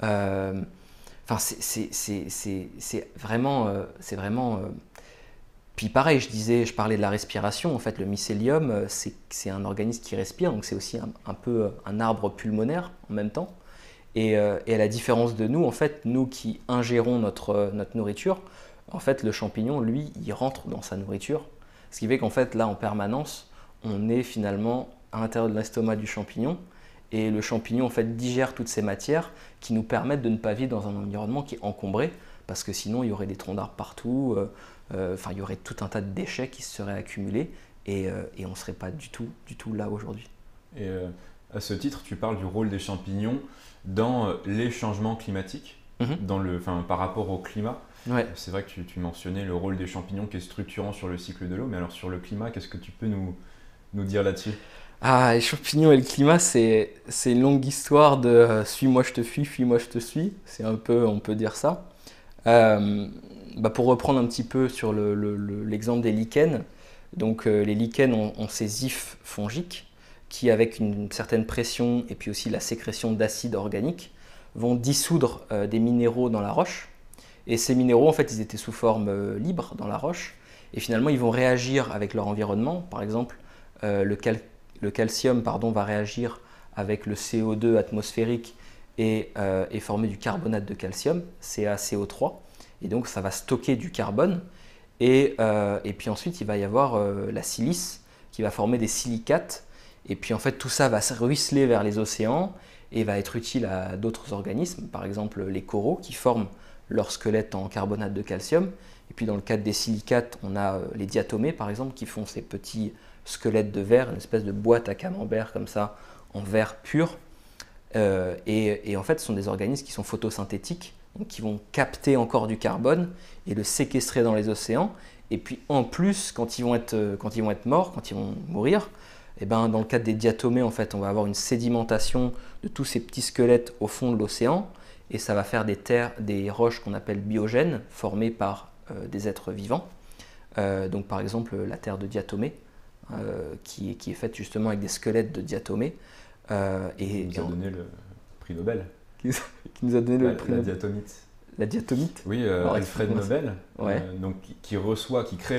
Enfin, c'est vraiment. Puis pareil, je parlais de la respiration. En fait, le mycélium, c'est un organisme qui respire, donc c'est aussi un peu un arbre pulmonaire en même temps. Et à la différence de nous, en fait, nous qui ingérons notre nourriture, en fait, le champignon, lui, il rentre dans sa nourriture. Ce qui fait qu'en fait, là, en permanence, on est finalement à l'intérieur de l'estomac du champignon. Et le champignon, en fait, digère toutes ces matières qui nous permettent de ne pas vivre dans un environnement qui est encombré, parce que sinon, il y aurait des troncs d'arbres partout, il y aurait tout un tas de déchets qui se seraient accumulés, et on ne serait pas du tout là aujourd'hui. Et à ce titre, tu parles du rôle des champignons dans les changements climatiques, par rapport au climat. Ouais. C'est vrai que tu mentionnais le rôle des champignons qui est structurant sur le cycle de l'eau, mais alors sur le climat, qu'est-ce que tu peux nous dire là-dessus ? Ah, les champignons et le climat, c'est une longue histoire de suis-moi je te fuis, fuis-moi je te suis. C'est un peu, on peut dire ça. Pour reprendre un petit peu sur l'exemple des lichens, donc les lichens ont ces ifs fongiques qui, avec une certaine pression et puis aussi la sécrétion d'acides organiques, vont dissoudre des minéraux dans la roche. Et ces minéraux, en fait, ils étaient sous forme libre dans la roche. Et finalement, ils vont réagir avec leur environnement. Par exemple, le calcium va réagir avec le CO2 atmosphérique et former du carbonate de calcium, CaCO3. Et donc, ça va stocker du carbone. Et puis ensuite, il va y avoir la silice qui va former des silicates. Et puis en fait tout ça va se ruisseler vers les océans et va être utile à d'autres organismes, par exemple les coraux qui forment leur squelette en carbonate de calcium. Et puis dans le cadre des silicates, on a les diatomées par exemple qui font ces petits squelettes de verre, une espèce de boîte à camembert comme ça en verre pur. Et en fait ce sont des organismes qui sont photosynthétiques, donc qui vont capter encore du carbone et le séquestrer dans les océans. Et puis en plus, quand ils vont être morts, quand ils vont mourir, et ben, dans le cadre des diatomées, en fait, on va avoir une sédimentation de tous ces petits squelettes au fond de l'océan et ça va faire des roches qu'on appelle biogènes, formées par des êtres vivants. Donc par exemple la terre de diatomée, qui est faite justement avec des squelettes de diatomée. Qui nous a donné le prix Nobel. Qui nous a donné le prix La Nobel. diatomite. La diatomite. Oui, Alfred Nobel, ouais. Donc, qui crée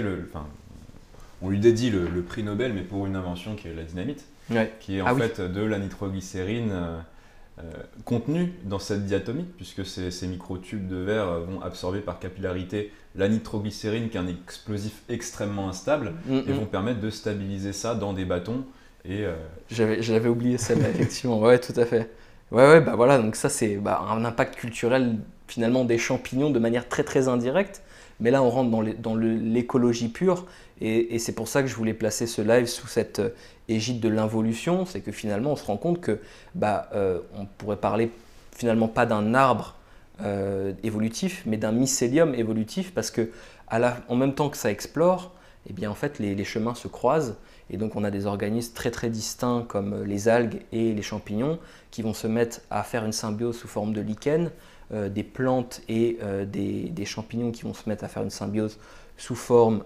on lui dédie le prix Nobel, mais pour une invention qui est la dynamite, Ouais. qui est en fait de la nitroglycérine contenue dans cette diatomite, puisque ces microtubes de verre vont absorber par capillarité la nitroglycérine, qui est un explosif extrêmement instable, et vont permettre de stabiliser ça dans des bâtons. J'avais oublié celle-là, effectivement. Ouais, tout à fait. Ouais, bah voilà, donc ça c'est un impact culturel finalement des champignons de manière très très indirecte, mais là on rentre dans l'écologie pure, et c'est pour ça que je voulais placer ce live sous cette égide de l'involution. C'est que finalement on se rend compte que on pourrait parler finalement pas d'un arbre évolutif, mais d'un mycélium évolutif, parce que en même temps que ça explore, eh bien en fait les chemins se croisent. Et donc on a des organismes très très distincts comme les algues et les champignons qui vont se mettre à faire une symbiose sous forme de lichen, des plantes et des champignons qui vont se mettre à faire une symbiose sous forme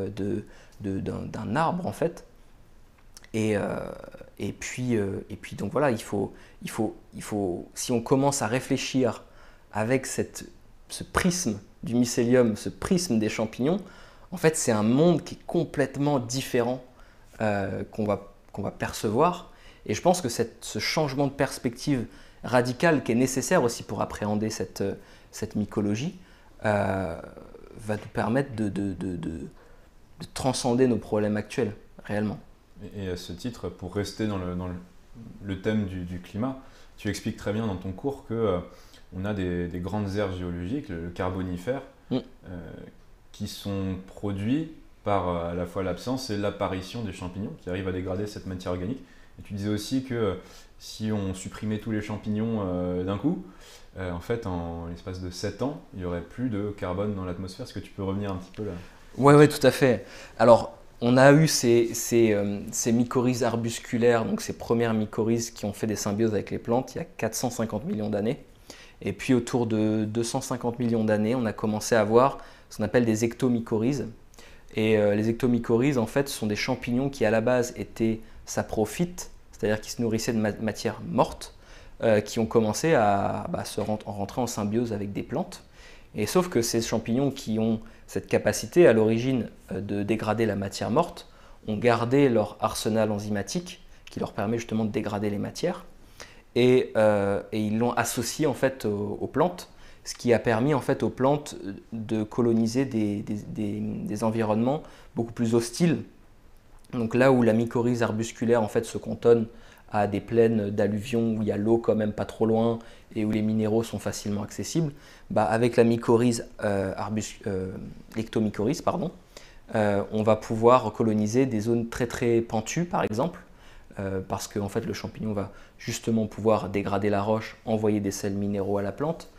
d'un arbre en fait. Et puis donc voilà, il faut, si on commence à réfléchir avec ce prisme du mycélium, ce prisme des champignons, en fait c'est un monde qui est complètement différent qu'on va percevoir. Et je pense que ce changement de perspective radical qui est nécessaire aussi pour appréhender cette mycologie va nous permettre de transcender nos problèmes actuels, réellement. Et à ce titre, pour rester dans le thème du climat, tu expliques très bien dans ton cours qu'on a des grandes aires géologiques, le Carbonifère, qui sont produits par à la fois l'absence et l'apparition des champignons qui arrivent à dégrader cette matière organique. Et tu disais aussi que si on supprimait tous les champignons d'un coup, en fait, en l'espace de 7 ans, il n'y aurait plus de carbone dans l'atmosphère. Est-ce que tu peux revenir un petit peu là? Ouais, tout à fait. Alors, on a eu ces mycorhizes arbusculaires, donc ces premières mycorhizes qui ont fait des symbioses avec les plantes il y a 450 millions d'années. Et puis autour de 250 millions d'années, on a commencé à voir ce qu'on appelle des ectomycorhizes. Et les ectomycorhizes, en fait, sont des champignons qui à la base étaient saprophytes, c'est-à-dire qui se nourrissaient de matière morte, qui ont commencé à rentrer en symbiose avec des plantes. Et sauf que ces champignons qui ont cette capacité à l'origine de dégrader la matière morte ont gardé leur arsenal enzymatique qui leur permet justement de dégrader les matières. Et ils l'ont associé en fait aux plantes, ce qui a permis en fait aux plantes de coloniser des environnements beaucoup plus hostiles. Donc là où la mycorhize arbusculaire en fait se cantonne à des plaines d'alluvions où il y a l'eau quand même pas trop loin et où les minéraux sont facilement accessibles, avec la mycorhize ectomycorhize, on va pouvoir coloniser des zones très très pentues par exemple, parce que en fait, le champignon va justement pouvoir dégrader la roche, envoyer des sels minéraux à la plante.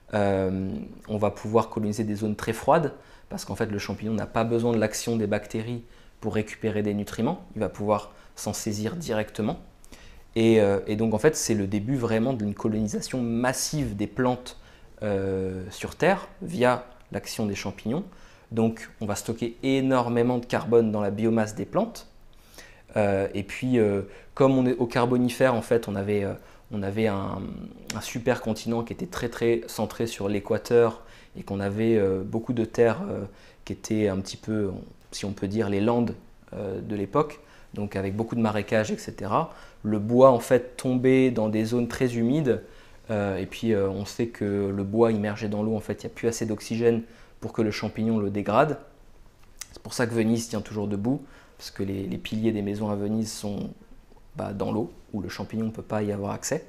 On va pouvoir coloniser des zones très froides, parce qu'en fait le champignon n'a pas besoin de l'action des bactéries pour récupérer des nutriments, il va pouvoir s'en saisir directement. Et donc en fait c'est le début vraiment d'une colonisation massive des plantes sur Terre via l'action des champignons. Donc on va stocker énormément de carbone dans la biomasse des plantes. Et puis comme on est au Carbonifère, en fait on avait un super continent qui était très très centré sur l'équateur et qu'on avait beaucoup de terres qui étaient un petit peu, si on peut dire, les landes de l'époque, donc avec beaucoup de marécages, etc. Le bois en fait tombait dans des zones très humides et puis on sait que le bois immergé dans l'eau, en fait il n'y a plus assez d'oxygène pour que le champignon le dégrade. C'est pour ça que Venise tient toujours debout, parce que les piliers des maisons à Venise sont dans l'eau, où le champignon ne peut pas y avoir accès.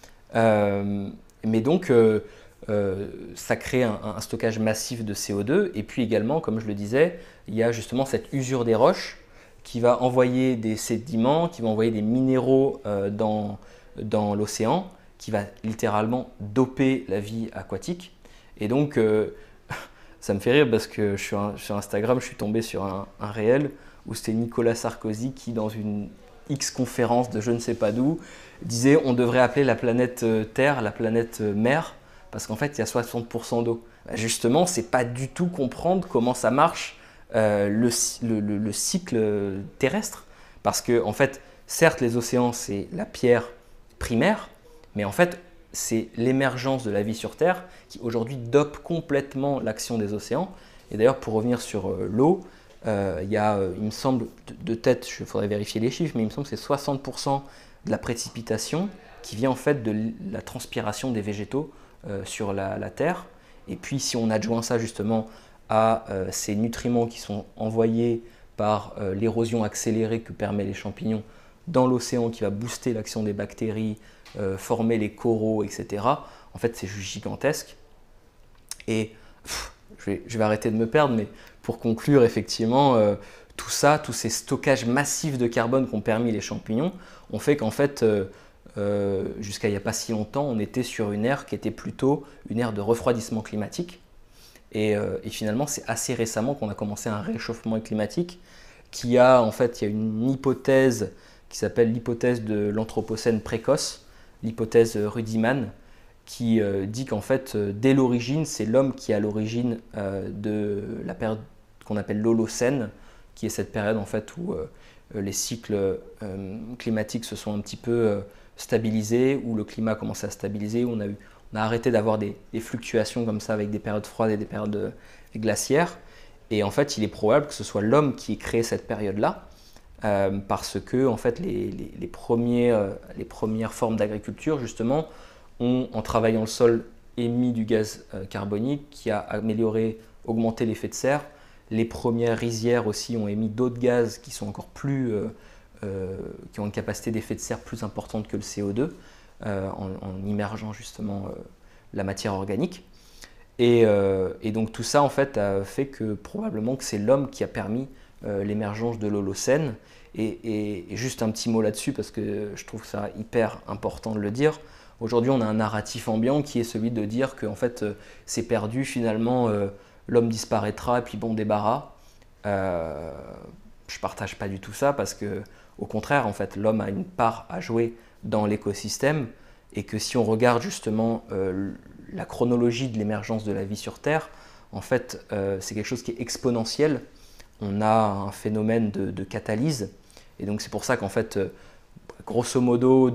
Mais donc, ça crée un stockage massif de CO2. Et puis également, comme je le disais, il y a justement cette usure des roches qui va envoyer des sédiments, qui va envoyer des minéraux dans l'océan, qui va littéralement doper la vie aquatique. Et donc, ça me fait rire parce que sur Instagram, je suis tombé sur un réel où c'était Nicolas Sarkozy qui, dans une X conférence de je ne sais pas d'où, disait on devrait appeler la planète Terre la planète mer parce qu'en fait il y a 60% d'eau. Justement, c'est pas du tout comprendre comment ça marche le cycle terrestre. Parce que en fait, certes les océans c'est la pierre primaire, mais en fait c'est l'émergence de la vie sur Terre qui aujourd'hui dope complètement l'action des océans. Et d'ailleurs pour revenir sur l'eau, il y a, il me semble, de tête, il faudrait vérifier les chiffres, mais il me semble que c'est 60% de la précipitation qui vient en fait de la transpiration des végétaux sur la Terre. Et puis si on adjoint ça justement à ces nutriments qui sont envoyés par l'érosion accélérée que permettent les champignons dans l'océan qui va booster l'action des bactéries, former les coraux, etc. En fait, c'est juste gigantesque. Et je vais arrêter de me perdre, mais pour conclure, effectivement, tout ça, tous ces stockages massifs de carbone qu'ont permis les champignons, ont fait qu'en fait, jusqu'à il n'y a pas si longtemps, on était sur une ère qui était plutôt une ère de refroidissement climatique. Et finalement, c'est assez récemment qu'on a commencé un réchauffement climatique qui a, en fait, il y a une hypothèse qui s'appelle l'hypothèse de l'anthropocène précoce, l'hypothèse Rudiman, qui dit qu'en fait, dès l'origine, c'est l'homme qui est à l'origine de la période qu'on appelle l'Holocène, qui est cette période en fait où les cycles climatiques se sont un petit peu stabilisés, où le climat a commencé à stabiliser, où on a arrêté d'avoir des fluctuations comme ça avec des périodes froides et des périodes glaciaires. Et en fait, il est probable que ce soit l'homme qui ait créé cette période-là, parce que en fait, les premières formes d'agriculture, justement, ont, en travaillant le sol, émis du gaz carbonique qui a amélioré, augmenté l'effet de serre. Les premières rizières aussi ont émis d'autres gaz qui sont encore plus, qui ont une capacité d'effet de serre plus importante que le CO2 en immergeant justement la matière organique. Et donc tout ça en fait a fait que probablement que c'est l'homme qui a permis l'émergence de l'Holocène. Et juste un petit mot là-dessus parce que je trouve ça hyper important de le dire. Aujourd'hui, on a un narratif ambiant qui est celui de dire que en fait, c'est perdu, finalement, l'homme disparaîtra et puis bon débarras. Je ne partage pas du tout ça parce que, au contraire, en fait, l'homme a une part à jouer dans l'écosystème et que si on regarde justement la chronologie de l'émergence de la vie sur Terre, en fait, c'est quelque chose qui est exponentiel. On a un phénomène de catalyse et donc c'est pour ça qu'en fait, grosso modo,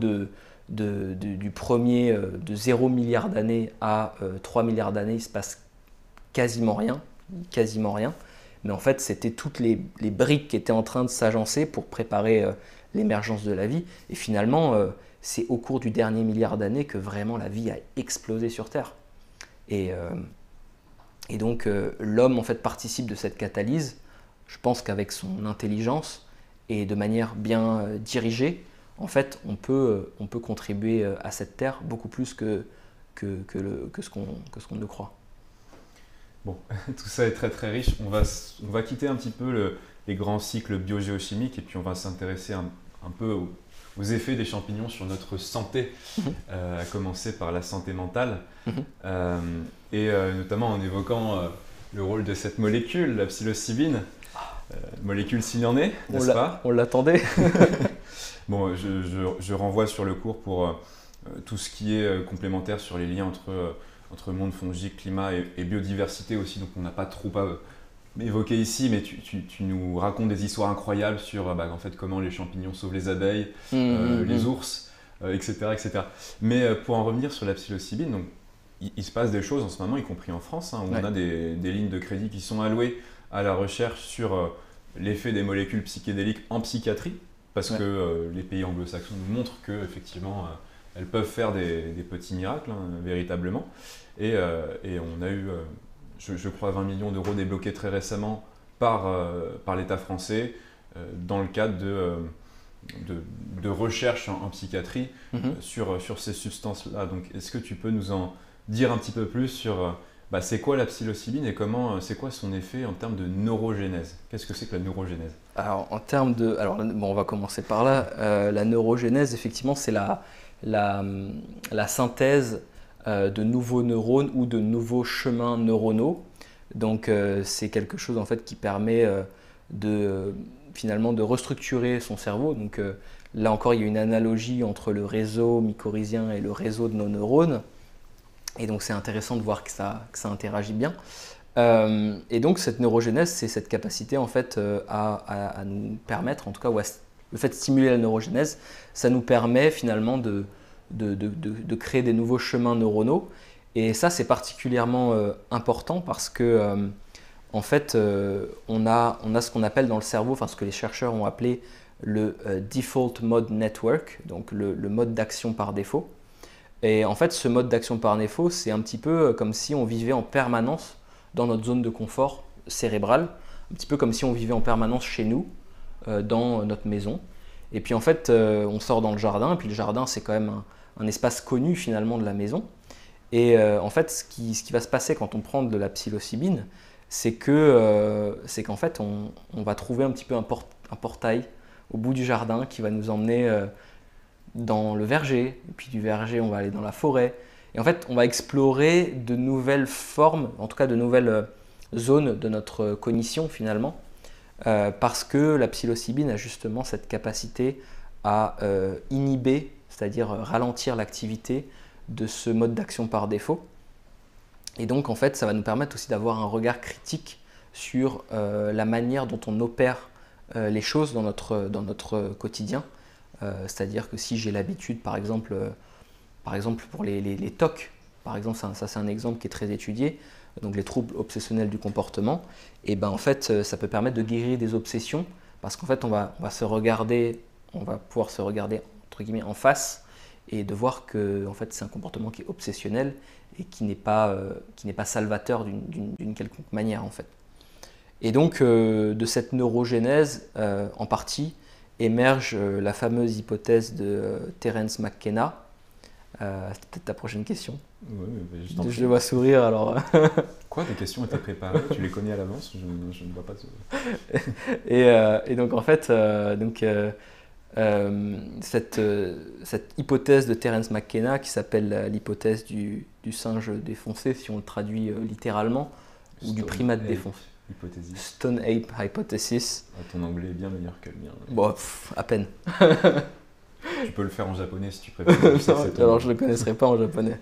du premier de 0 milliard d'années à 3 milliards d'années, il se passe quasiment rien. Mais en fait, c'était toutes les briques qui étaient en train de s'agencer pour préparer l'émergence de la vie. Et finalement, c'est au cours du dernier milliard d'années que vraiment la vie a explosé sur Terre. Et donc, l'homme en fait participe de cette catalyse. Je pense qu'avec son intelligence et de manière bien dirigée, en fait, on peut contribuer à cette terre beaucoup plus que ce qu'on ne le croit. Bon, tout ça est très très riche. On va quitter un petit peu les grands cycles biogéochimiques et puis on va s'intéresser un peu aux effets des champignons sur notre santé, à commencer par la santé mentale, et notamment en évoquant le rôle de cette molécule, la psilocybine, molécule s'il en est, n'est-ce pas ? On l'attendait. Bon, je renvoie sur le cours pour tout ce qui est complémentaire sur les liens entre monde fongique, climat et biodiversité aussi, donc on n'a pas trop évoqué ici, mais tu nous racontes des histoires incroyables sur en fait, comment les champignons sauvent les abeilles, les ours, etc., etc. Mais pour en revenir sur la psilocybine, donc, il se passe des choses en ce moment, y compris en France, où on a des lignes de crédit qui sont allouées à la recherche sur l'effet des molécules psychédéliques en psychiatrie, parce que les pays anglo-saxons nous montrent qu'effectivement, elles peuvent faire des petits miracles, véritablement. Et on a eu, je crois, 20 millions d'euros débloqués très récemment par l'État français dans le cadre de recherche en psychiatrie sur ces substances-là. Donc, est-ce que tu peux nous en dire un petit peu plus sur c'est quoi la psilocybine et c'est quoi son effet en termes de neurogénèse? Qu'est-ce que c'est que la neurogénèse? Alors, on va commencer par là. La neurogénèse, effectivement, c'est la synthèse de nouveaux neurones ou de nouveaux chemins neuronaux. Donc, c'est quelque chose en fait qui permet finalement de restructurer son cerveau. Donc, là encore, il y a une analogie entre le réseau mycorhizien et le réseau de nos neurones. Et donc, c'est intéressant de voir que ça interagit bien. Et donc, cette neurogénèse, c'est cette capacité en fait à nous permettre, en tout cas, le fait de stimuler la neurogénèse, ça nous permet finalement de créer des nouveaux chemins neuronaux. Et ça, c'est particulièrement important parce que, en fait, on a ce qu'on appelle dans le cerveau, enfin ce que les chercheurs ont appelé le Default Mode Network, donc le mode d'action par défaut. Et en fait, ce mode d'action par défaut, c'est un petit peu comme si on vivait en permanence dans notre zone de confort cérébrale, un petit peu comme si on vivait en permanence chez nous, dans notre maison. Et puis en fait, on sort dans le jardin, et puis le jardin, c'est quand même un espace connu finalement de la maison. Et en fait, ce qui va se passer quand on prend de la psilocybine, c'est qu'en fait, on va trouver un petit peu un portail au bout du jardin qui va nous emmener dans le verger, et puis du verger, on va aller dans la forêt. Et en fait, on va explorer de nouvelles formes, en tout cas de nouvelles zones de notre cognition finalement, parce que la psilocybine a justement cette capacité à inhiber, c'est-à-dire ralentir l'activité de ce mode d'action par défaut. Et donc, en fait, ça va nous permettre aussi d'avoir un regard critique sur la manière dont on opère les choses dans notre quotidien. C'est-à-dire que si j'ai l'habitude, par exemple pour les TOC, par exemple, ça c'est un exemple qui est très étudié, donc les troubles obsessionnels du comportement, et ben en fait ça peut permettre de guérir des obsessions parce qu'en fait on va pouvoir se regarder entre guillemets en face et de voir que en fait c'est un comportement qui est obsessionnel et qui n'est pas salvateur d'une quelconque manière en fait. Et donc de cette neurogénèse en partie émerge la fameuse hypothèse de Terence McKenna. C'est peut-être ta prochaine question. Oui, je le vois sourire alors. Quoi, tes questions étaient préparées? Tu les connais à l'avance? Je ne vois pas. Et donc en fait, cette hypothèse de Terence McKenna qui s'appelle l'hypothèse du singe défoncé, si on le traduit littéralement, ou du primate défoncé. Stone Ape Hypothesis. Ton anglais est bien meilleur que le mien. Bon, à peine. Tu peux le faire en japonais si tu préfères. Alors je ne le connaisserai pas en japonais.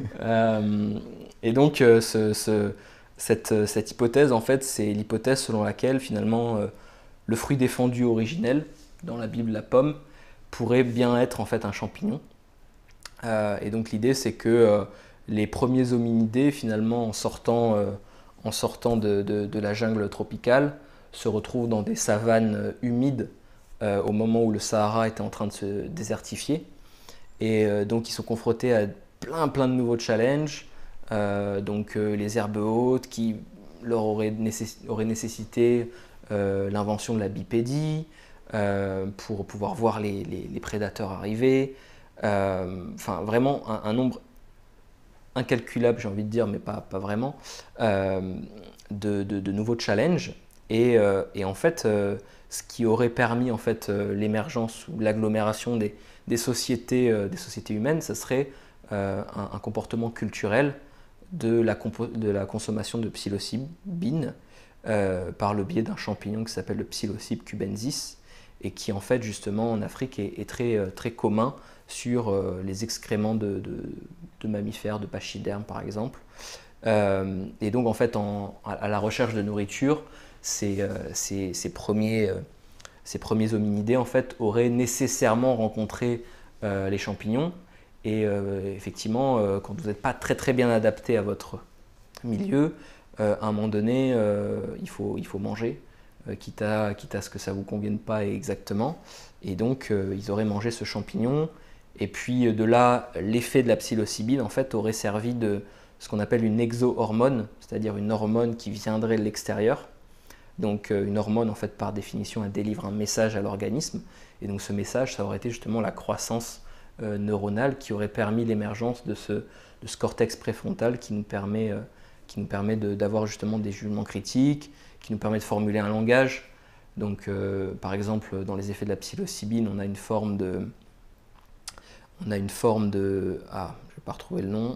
Et donc cette hypothèse, en fait, c'est l'hypothèse selon laquelle finalement le fruit défendu originel, dans la Bible la pomme, pourrait bien être en fait un champignon. Et donc l'idée c'est que les premiers hominidés finalement en sortant de la jungle tropicale se retrouvent dans des savanes humides au moment où le Sahara était en train de se désertifier. Et donc ils sont confrontés à plein de nouveaux challenges. Les herbes hautes qui leur auraient nécessité l'invention de la bipédie pour pouvoir voir les prédateurs arriver. Vraiment un nombre incalculable, j'ai envie de dire, mais pas vraiment, de nouveaux challenges. Et en fait, ce qui aurait permis en fait, l'émergence ou l'agglomération des sociétés humaines, ce serait un comportement culturel de la consommation de psilocybine par le biais d'un champignon qui s'appelle le Psilocybe cubensis et qui en fait justement en Afrique est très commun sur les excréments de mammifères, de pachydermes par exemple. Et donc en fait à la recherche de nourriture, ces premiers hominidés en fait auraient nécessairement rencontré les champignons. Et effectivement, quand vous n'êtes pas très bien adapté à votre milieu, à un moment donné, il faut manger, quitte à ce que ça ne vous convienne pas exactement. Et donc, ils auraient mangé ce champignon. Et puis de là, l'effet de la psilocybine en fait, aurait servi de ce qu'on appelle une exo-hormone, c'est-à-dire une hormone qui viendrait de l'extérieur. Donc une hormone, en fait, par définition, elle délivre un message à l'organisme. Et donc ce message, ça aurait été justement la croissance neuronale qui aurait permis l'émergence de ce cortex préfrontal qui nous permet d'avoir justement des jugements critiques, qui nous permet de formuler un langage. Donc par exemple, dans les effets de la psilocybine, on a une forme de... Ah, je ne vais pas retrouver le nom.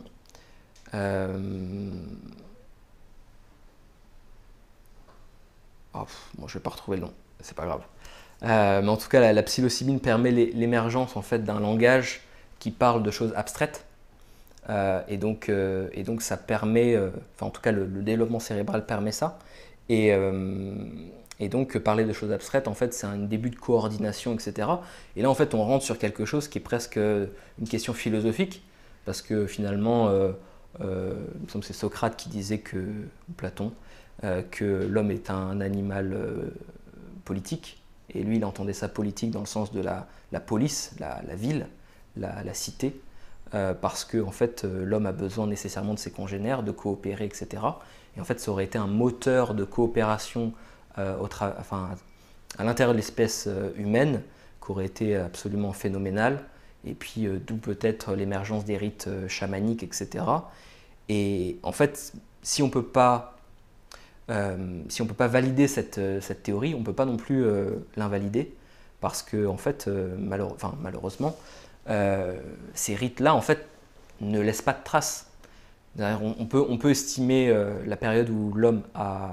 Bon, je ne vais pas retrouver le nom, c'est pas grave. Mais en tout cas, la psilocybine permet l'émergence en fait d'un langage qui parle de choses abstraites. Et donc ça permet, enfin en tout cas le développement cérébral permet ça. Et donc parler de choses abstraites, en fait, c'est un début de coordination, etc. Et là, en fait, on rentre sur quelque chose qui est presque une question philosophique, parce que finalement, il me semble que c'est Socrate qui disait ou Platon, que l'homme est un animal politique. Et lui, il entendait ça politique dans le sens de la police, la ville, la cité, parce que en fait, l'homme a besoin nécessairement de ses congénères, de coopérer, etc. Et en fait, ça aurait été un moteur de coopération à l'intérieur de l'espèce humaine qui aurait été absolument phénoménal. Et puis, d'où peut-être l'émergence des rites chamaniques, etc. Et en fait, si on ne peut pas valider cette théorie, on ne peut pas non plus l'invalider, parce que en fait, malheureusement, ces rites-là en fait, ne laissent pas de traces. On peut estimer la période où l'homme a,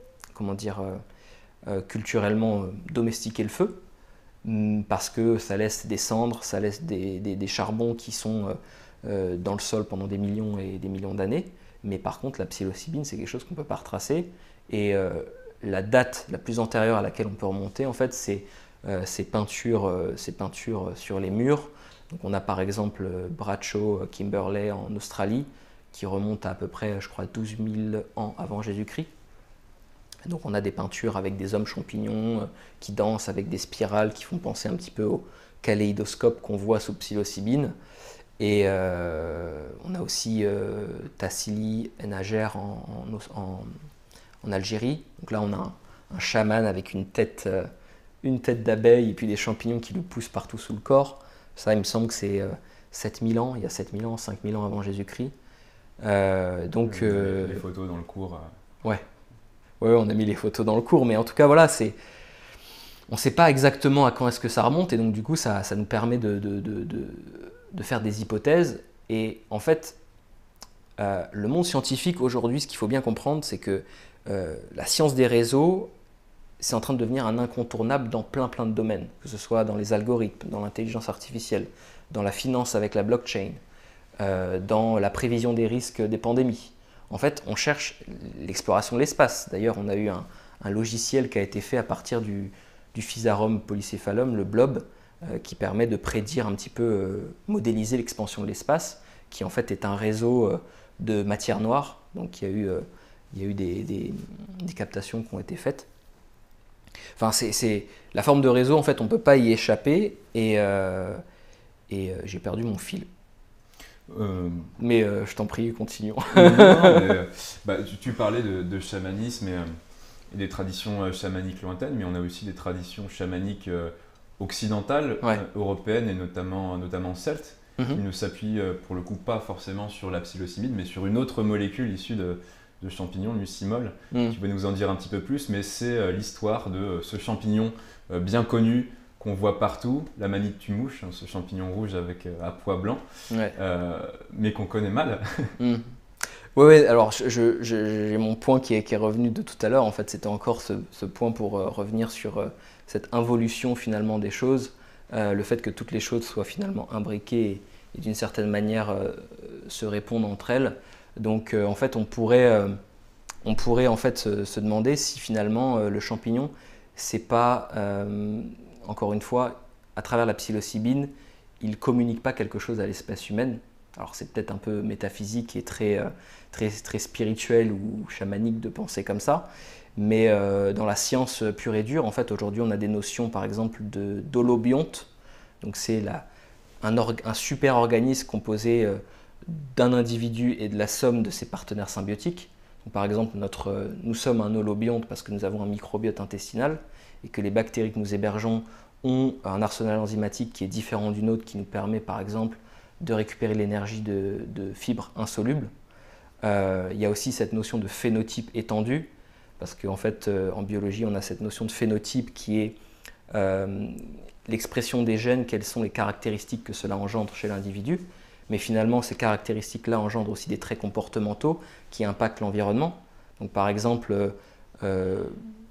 culturellement domestiqué le feu, parce que ça laisse des cendres, ça laisse des charbons qui sont dans le sol pendant des millions et des millions d'années. Mais par contre, la psilocybine, c'est quelque chose qu'on ne peut pas retracer. Et la date la plus antérieure à laquelle on peut remonter, en fait, c'est ces peintures sur les murs. Donc on a par exemple Bradshaw Kimberley en Australie, qui remonte à peu près, je crois, 12 000 ans avant Jésus-Christ. Donc on a des peintures avec des hommes champignons qui dansent avec des spirales qui font penser un petit peu au kaléidoscope qu'on voit sous psilocybine. Et on a aussi Tassili Najer en Algérie. Donc là on a un chaman avec une tête d'abeille et puis des champignons qui lui poussent partout sous le corps. Ça, il me semble que c'est 7000 ans, il y a 7000 ans, 5000 ans avant Jésus-Christ. Les photos dans le cours. Ouais, on a mis les photos dans le cours, mais en tout cas, voilà, on ne sait pas exactement à quand est-ce que ça remonte, et donc du coup, ça nous permet de faire des hypothèses. Et en fait, le monde scientifique aujourd'hui, ce qu'il faut bien comprendre, c'est que la science des réseaux, c'est en train de devenir un incontournable dans plein de domaines, que ce soit dans les algorithmes, dans l'intelligence artificielle, dans la finance avec la blockchain, dans la prévision des risques des pandémies. En fait, on cherche l'exploration de l'espace. D'ailleurs, on a eu un logiciel qui a été fait à partir du Physarum polycéphalum, le blob, qui permet de prédire un petit peu, modéliser l'expansion de l'espace, qui en fait est un réseau de matière noire. Donc il y a eu des captations qui ont été faites. Enfin, c'est la forme de réseau, en fait, on ne peut pas y échapper, et j'ai perdu mon fil. Mais je t'en prie, continuons. Tu parlais de chamanisme et des traditions chamaniques lointaines, mais on a aussi des traditions chamaniques occidentales, européennes et notamment celtes, qui ne s'appuient pour le coup pas forcément sur la psilocybine, mais sur une autre molécule issue de champignons, le mucimol. Tu peux nous en dire un petit peu plus, mais c'est l'histoire de ce champignon bien connu qu'on voit partout, la manite tumouche, ce champignon rouge à pois blanc, mais qu'on connaît mal. Oui, alors j'ai mon point qui est revenu de tout à l'heure. En fait, c'était encore ce point pour revenir sur cette involution finalement des choses, le fait que toutes les choses soient finalement imbriquées et d'une certaine manière se répondent entre elles. Donc en fait, on pourrait en fait se demander si finalement le champignon, c'est pas, encore une fois, à travers la psilocybine, il communique pas quelque chose à l'espèce humaine. Alors c'est peut-être un peu métaphysique et très spirituel ou chamanique de penser comme ça, mais dans la science pure et dure, en fait, aujourd'hui, on a des notions, par exemple, d'holobionte. Donc c'est un super organisme composé d'un individu et de la somme de ses partenaires symbiotiques. Par exemple, nous sommes un holobionte parce que nous avons un microbiote intestinal et que les bactéries que nous hébergeons ont un arsenal enzymatique qui est différent du nôtre, qui nous permet par exemple de récupérer l'énergie de fibres insolubles. Il y a aussi cette notion de phénotype étendu, parce qu'en fait, en biologie, on a cette notion de phénotype qui est l'expression des gènes, quelles sont les caractéristiques que cela engendre chez l'individu. Mais finalement, ces caractéristiques-là engendrent aussi des traits comportementaux qui impactent l'environnement. Donc, par exemple, je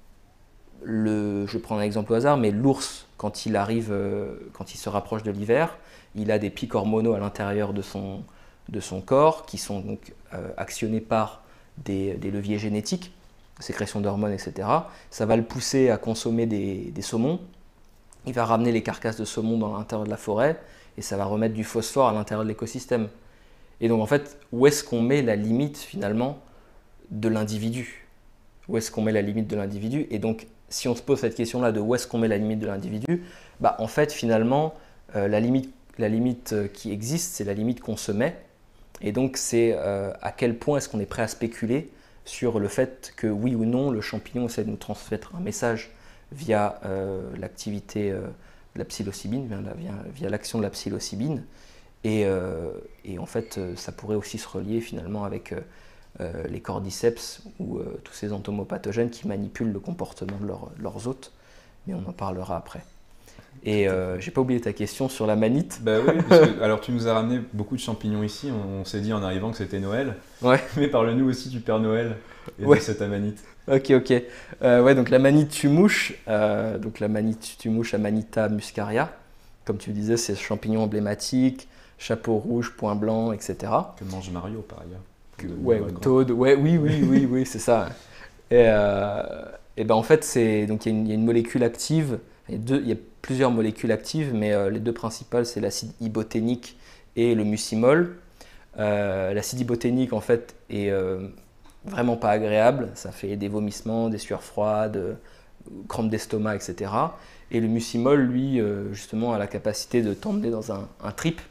prends un exemple au hasard, mais l'ours, quand il se rapproche de l'hiver, il a des pics hormonaux à l'intérieur de son corps qui sont donc actionnés par des leviers génétiques, sécrétion d'hormones, etc. Ça va le pousser à consommer des saumons. Il va ramener les carcasses de saumon dans l'intérieur de la forêt et ça va remettre du phosphore à l'intérieur de l'écosystème. Et donc en fait, où est-ce qu'on met la limite finalement de l'individu? Où est-ce qu'on met la limite de l'individu? Et donc si on se pose cette question-là de où est-ce qu'on met la limite de l'individu, bah, en fait finalement la limite qui existe, c'est la limite qu'on se met. Et donc c'est à quel point est-ce qu'on est prêt à spéculer sur le fait que oui ou non le champignon essaie de nous transmettre un message via l'activité de la psilocybine, via l'action de la psilocybine. Et en fait, ça pourrait aussi se relier finalement avec les cordyceps ou tous ces entomopathogènes qui manipulent le comportement de leurs hôtes. Mais on en parlera après. Et j'ai pas oublié ta question sur la manite. Bah oui, parce que, alors tu nous as ramené beaucoup de champignons ici, on s'est dit en arrivant que c'était Noël. Ouais. Mais parle-nous aussi du Père Noël et Ouais. de cette amanite. Ok. Ouais, donc la manite tue-mouche, donc la manite tue-mouche Amanita muscaria, comme tu disais, c'est ce champignon emblématique, chapeau rouge, point blanc, etc. Que mange Mario par ailleurs. Ouais, Toad, ouais, oui, c'est ça. Et ben en fait, donc il y a une molécule active. Il y a plusieurs molécules actives, mais les deux principales, c'est l'acide iboténique et le mucimol. L'acide iboténique, en fait, est vraiment pas agréable. Ça fait des vomissements, des sueurs froides, crampes d'estomac, etc. Et le mucimol, lui, justement, a la capacité de t'emmener dans un trip.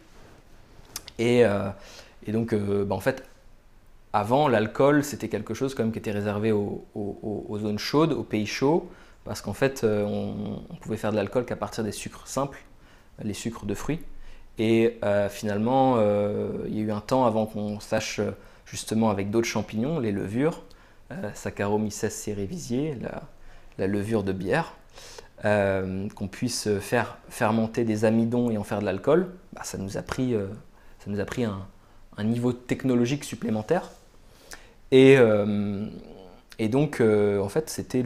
Et donc, en fait, avant, l'alcool, c'était quelque chose quand même qui était réservé aux zones chaudes, aux pays chauds, parce qu'en fait, on pouvait faire de l'alcool qu'à partir des sucres simples, les sucres de fruits. Et finalement, il y a eu un temps avant qu'on sache justement avec d'autres champignons, les levures, Saccharomyces cerevisiae, la levure de bière, qu'on puisse faire fermenter des amidons et en faire de l'alcool. Bah, ça nous a pris un niveau technologique supplémentaire. Et donc, en fait, c'était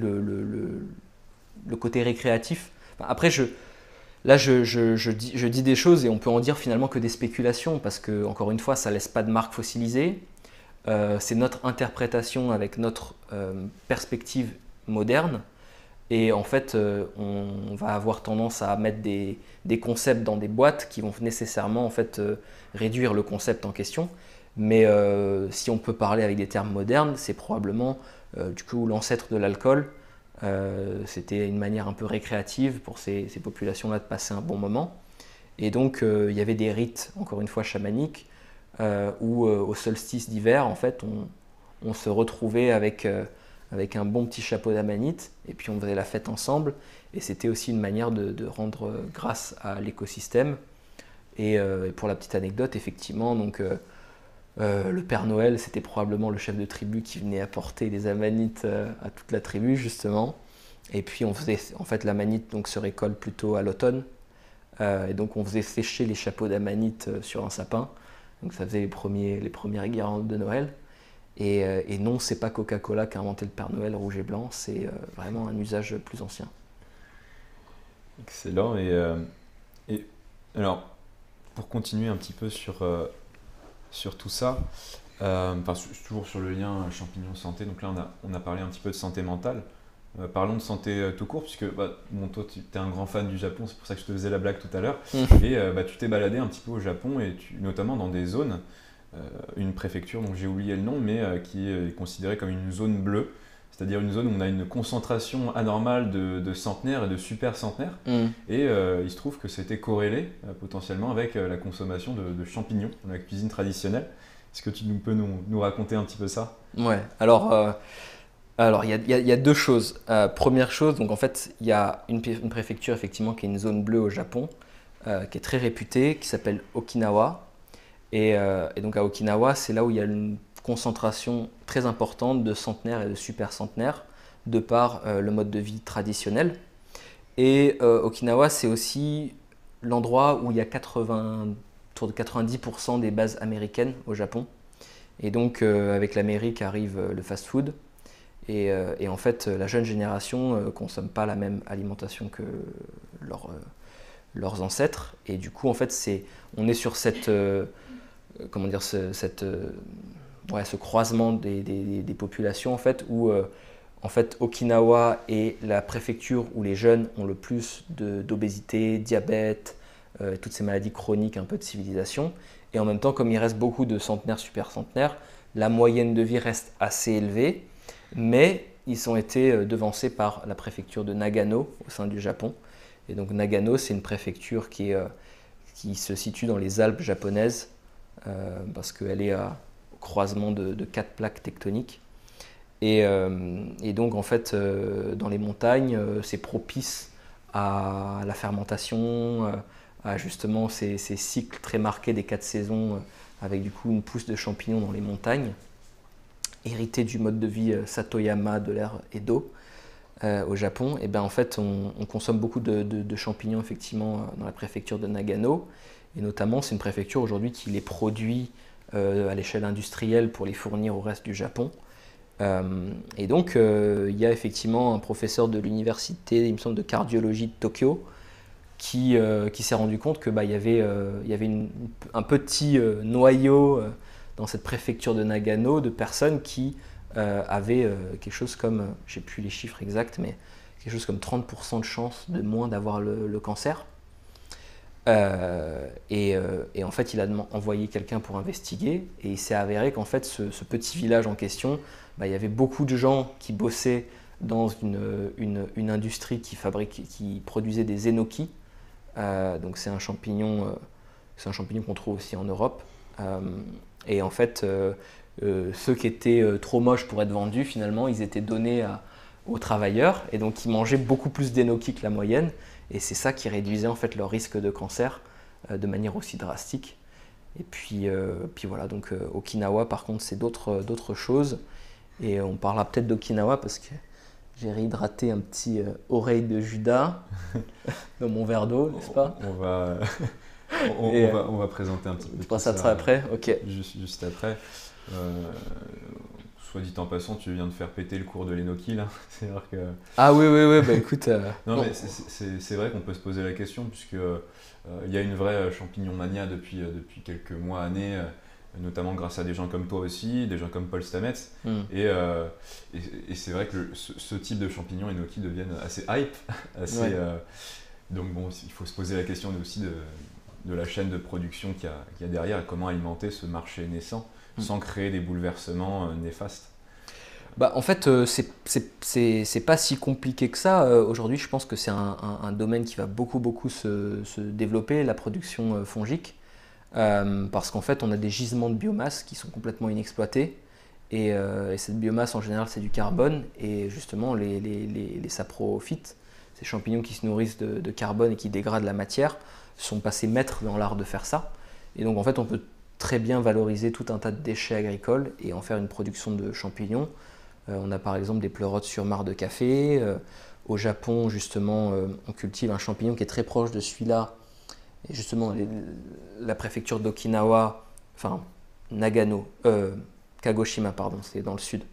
le côté récréatif. Enfin, après, je dis des choses et on peut en dire finalement que des spéculations parce que, encore une fois, ça ne laisse pas de marque fossilisée. C'est notre interprétation avec notre perspective moderne. Et en fait, on va avoir tendance à mettre des concepts dans des boîtes qui vont nécessairement en fait, réduire le concept en question. Mais si on peut parler avec des termes modernes, c'est probablement du coup l'ancêtre de l'alcool. C'était une manière un peu récréative pour ces populations-là de passer un bon moment. Et donc il y avait des rites, encore une fois chamaniques, où au solstice d'hiver, en fait, on se retrouvait avec un bon petit chapeau d'amanite et puis on faisait la fête ensemble. Et c'était aussi une manière de rendre grâce à l'écosystème. Et pour la petite anecdote, effectivement, donc le Père Noël, c'était probablement le chef de tribu qui venait apporter les amanites à toute la tribu, justement. Et puis on faisait, en fait, l'amanite donc, se récolte plutôt à l'automne. Et donc on faisait sécher les chapeaux d'amanite sur un sapin. Donc ça faisait les premières guirlandes de Noël. Et non, c'est pas Coca-Cola qui a inventé le Père Noël rouge et blanc, c'est vraiment un usage plus ancien. Excellent. Et alors, pour continuer un petit peu sur tout ça, toujours sur le lien champignon-santé, donc là on a parlé un petit peu de santé mentale. Parlons de santé tout court, puisque toi tu es un grand fan du Japon, c'est pour ça que je te faisais la blague tout à l'heure. Et tu t'es baladé un petit peu au Japon, et notamment dans des zones, une préfecture dont j'ai oublié le nom, mais qui est considérée comme une zone bleue, c'est-à-dire une zone où on a une concentration anormale de centenaires et de super centenaires. Et il se trouve que c'était corrélé potentiellement avec la consommation de champignons dans la cuisine traditionnelle. Est-ce que tu peux nous raconter un petit peu ça? Ouais, alors il y a deux choses. Première chose, donc en fait, il y a une préfecture effectivement qui est une zone bleue au Japon, qui est très réputée, qui s'appelle Okinawa. Et donc à Okinawa, c'est là où il y a une concentration très importante de centenaires et de super centenaires, de par le mode de vie traditionnel. Et Okinawa, c'est aussi l'endroit où il y a autour de 90% des bases américaines au Japon. Et donc avec l'Amérique arrive le fast-food. Et en fait, la jeune génération ne consomme pas la même alimentation que leurs ancêtres. Et du coup, en fait, on est sur comment dire, ce croisement des populations, en fait, où en fait, Okinawa est la préfecture où les jeunes ont le plus d'obésité, diabète, toutes ces maladies chroniques, un peu de civilisation. Et en même temps, comme il reste beaucoup de centenaires, super centenaires, la moyenne de vie reste assez élevée, mais ils ont été devancés par la préfecture de Nagano au sein du Japon. Et donc Nagano, c'est une préfecture qui se situe dans les Alpes japonaises, parce qu'elle est au croisement de 4 plaques tectoniques. Et donc en fait, dans les montagnes, c'est propice à la fermentation, à justement ces cycles très marqués des 4 saisons, avec du coup une pousse de champignons dans les montagnes, hérité du mode de vie Satoyama de l'ère Edo au Japon. Et ben en fait, on consomme beaucoup de champignons effectivement dans la préfecture de Nagano, et notamment c'est une préfecture aujourd'hui qui les produit à l'échelle industrielle pour les fournir au reste du Japon. Et donc il y a effectivement un professeur de l'université, il me semble, de cardiologie de Tokyo, qui s'est rendu compte que il y avait un petit noyau dans cette préfecture de Nagano de personnes qui avaient quelque chose comme, je ne sais plus les chiffres exacts, mais quelque chose comme 30% de chance de moins d'avoir le cancer. Et en fait, il a envoyé quelqu'un pour investiguer, et il s'est avéré qu'en fait, ce petit village en question, il y avait beaucoup de gens qui bossaient dans une industrie qui produisait des enoki. Donc c'est un champignon qu'on trouve aussi en Europe. Et en fait, ceux qui étaient trop moches pour être vendus, finalement, ils étaient donnés aux travailleurs, et donc ils mangeaient beaucoup plus d'enoki que la moyenne. Et c'est ça qui réduisait en fait leur risque de cancer de manière aussi drastique. Et puis voilà, donc Okinawa par contre c'est d'autres choses. Et on parlera peut-être d'Okinawa parce que j'ai réhydraté un petit oreille de Judas dans mon verre d'eau, n'est-ce pas? On va présenter un petit peu. Tu passes ça après? Ok. Juste après. Soit dit en passant, tu viens de faire péter le cours de l'Enoki là. C'est-à-dire que... Ah oui, bah écoute. Non, mais c'est vrai qu'on peut se poser la question, puisque il y a une vraie champignon mania depuis quelques mois, années, notamment grâce à des gens comme toi aussi, des gens comme Paul Stamets. Et c'est vrai que ce type de champignons Enoki deviennent assez hype. Donc bon, il faut se poser la question aussi de la chaîne de production qu'il y a derrière, et comment alimenter ce marché naissant sans créer des bouleversements néfastes. En fait, c'est pas si compliqué que ça. Aujourd'hui, je pense que c'est un domaine qui va beaucoup se développer, la production fongique, parce qu'en fait, on a des gisements de biomasse qui sont complètement inexploités, et cette biomasse, en général, c'est du carbone, et justement, les saprophytes, ces champignons qui se nourrissent de carbone et qui dégradent la matière, sont passés maîtres dans l'art de faire ça. Et donc, en fait, on peut très bien valoriser tout un tas de déchets agricoles et en faire une production de champignons. On a par exemple des pleurotes sur marc de café. Au Japon, justement, on cultive un champignon qui est très proche de celui-là. Et justement, la préfecture d'Okinawa, enfin Nagano, Kagoshima, pardon, c'est dans le sud.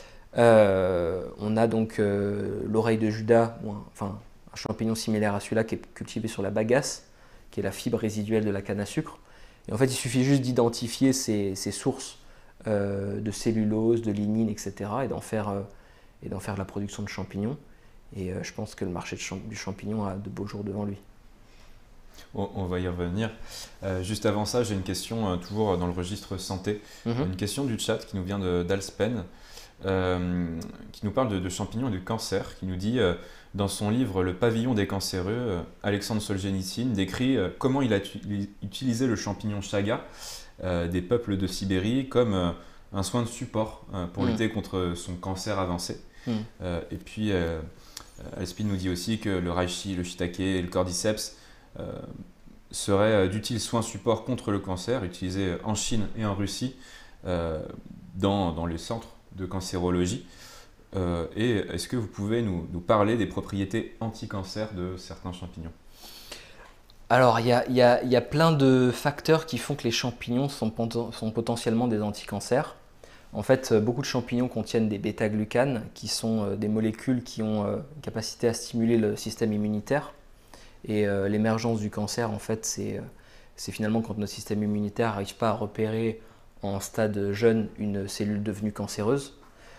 On a donc l'oreille de Judas, enfin un champignon similaire à celui-là qui est cultivé sur la bagasse, qui est la fibre résiduelle de la canne à sucre. Et en fait, il suffit juste d'identifier ces sources de cellulose, de lignine, etc. et d'en faire la production de champignons. Et je pense que le marché du champignon a de beaux jours devant lui. On va y revenir. Juste avant ça, j'ai une question toujours dans le registre santé. Une question du chat qui nous vient d'Alspen, qui nous parle de champignons et de cancer, qui nous dit dans son livre Le pavillon des cancéreux, Alexandre Solzhenitsyn décrit comment il a utilisé le champignon chaga des peuples de Sibérie comme un soin de support pour lutter contre son cancer avancé. Et puis, Alspin nous dit aussi que le reishi, le shiitake et le cordyceps seraient d'utiles soins support contre le cancer, utilisés en Chine et en Russie dans les centres de cancérologie. Et est-ce que vous pouvez nous parler des propriétés anti-cancer de certains champignons? Alors, il y a plein de facteurs qui font que les champignons sont potentiellement des anticancers. En fait, beaucoup de champignons contiennent des bêta-glucanes, qui sont des molécules qui ont une capacité à stimuler le système immunitaire. Et l'émergence du cancer, en fait, c'est finalement quand notre système immunitaire n'arrive pas à repérer en stade jeune une cellule devenue cancéreuse.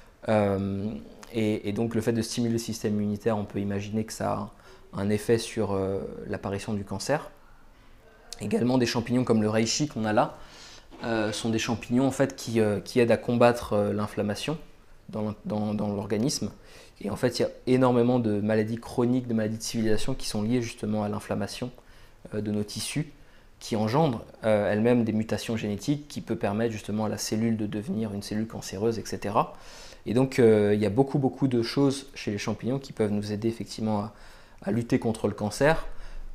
Et donc, le fait de stimuler le système immunitaire, on peut imaginer que ça a un effet sur l'apparition du cancer. Également, des champignons comme le reishi qu'on a là sont des champignons en fait, qui aident à combattre l'inflammation dans l'organisme. Et en fait, il y a énormément de maladies chroniques, de maladies de civilisation qui sont liées justement à l'inflammation de nos tissus, qui engendrent elles-mêmes des mutations génétiques qui peuvent permettre justement à la cellule de devenir une cellule cancéreuse, etc. Et donc, il y a beaucoup de choses chez les champignons qui peuvent nous aider effectivement à lutter contre le cancer.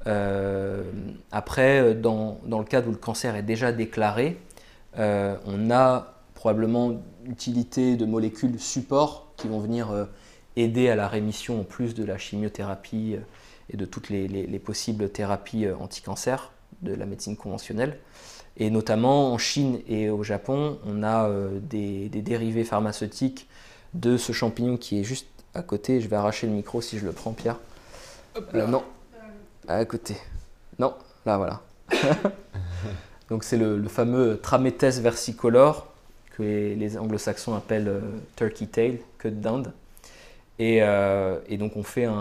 Après, dans le cas où le cancer est déjà déclaré, on a probablement utilité de molécules support qui vont venir aider à la rémission en plus de la chimiothérapie et de toutes les possibles thérapies anti-cancer de la médecine conventionnelle. Et notamment en Chine et au Japon, on a des dérivés pharmaceutiques de ce champignon qui est juste à côté. Je vais arracher le micro si je le prends, Pierre. Non, à côté. Non, là voilà. Donc c'est le fameux Trametes versicolor que les anglo-saxons appellent turkey tail, queue de dinde. Et donc on fait,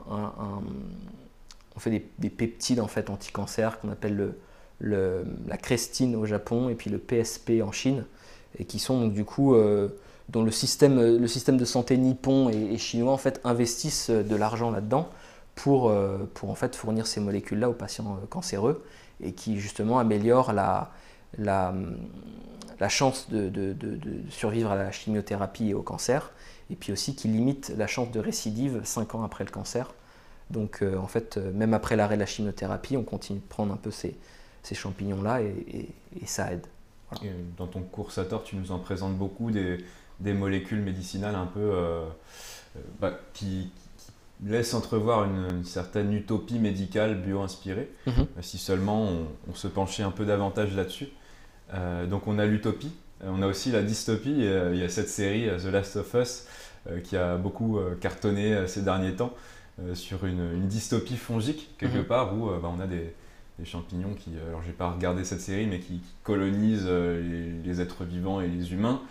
des peptides en fait anti-cancer qu'on appelle la crestine au Japon et puis le PSP en Chine, et qui sont donc, du coup dont le système de santé nippon et chinois en fait investissent de l'argent là-dedans pour en fait fournir ces molécules-là aux patients cancéreux, et qui justement améliorent la chance de survivre à la chimiothérapie et au cancer, et puis aussi qui limitent la chance de récidive 5 ans après le cancer. Donc en fait, même après l'arrêt de la chimiothérapie, on continue de prendre un peu ces champignons-là, et ça aide. Voilà. Et dans ton cours Sator, tu nous en présentes beaucoup des molécules médicinales un peu qui laissent entrevoir une certaine utopie médicale bio-inspirée, si seulement on se penchait un peu davantage là-dessus. Donc on a l'utopie, on a aussi la dystopie. Il y a cette série The Last of Us qui a beaucoup cartonné ces derniers temps sur une dystopie fongique quelque part, où on a des champignons qui, alors j'ai pas regardé cette série, mais qui colonisent les êtres vivants et les humains,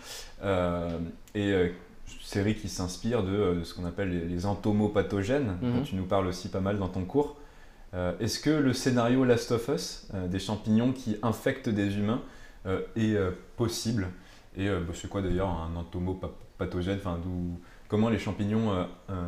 série qui s'inspire de ce qu'on appelle les entomopathogènes, dont tu nous parles aussi pas mal dans ton cours. Est-ce que le scénario Last of Us, des champignons qui infectent des humains, est possible? Et c'est quoi d'ailleurs un entomopathogène, comment les champignons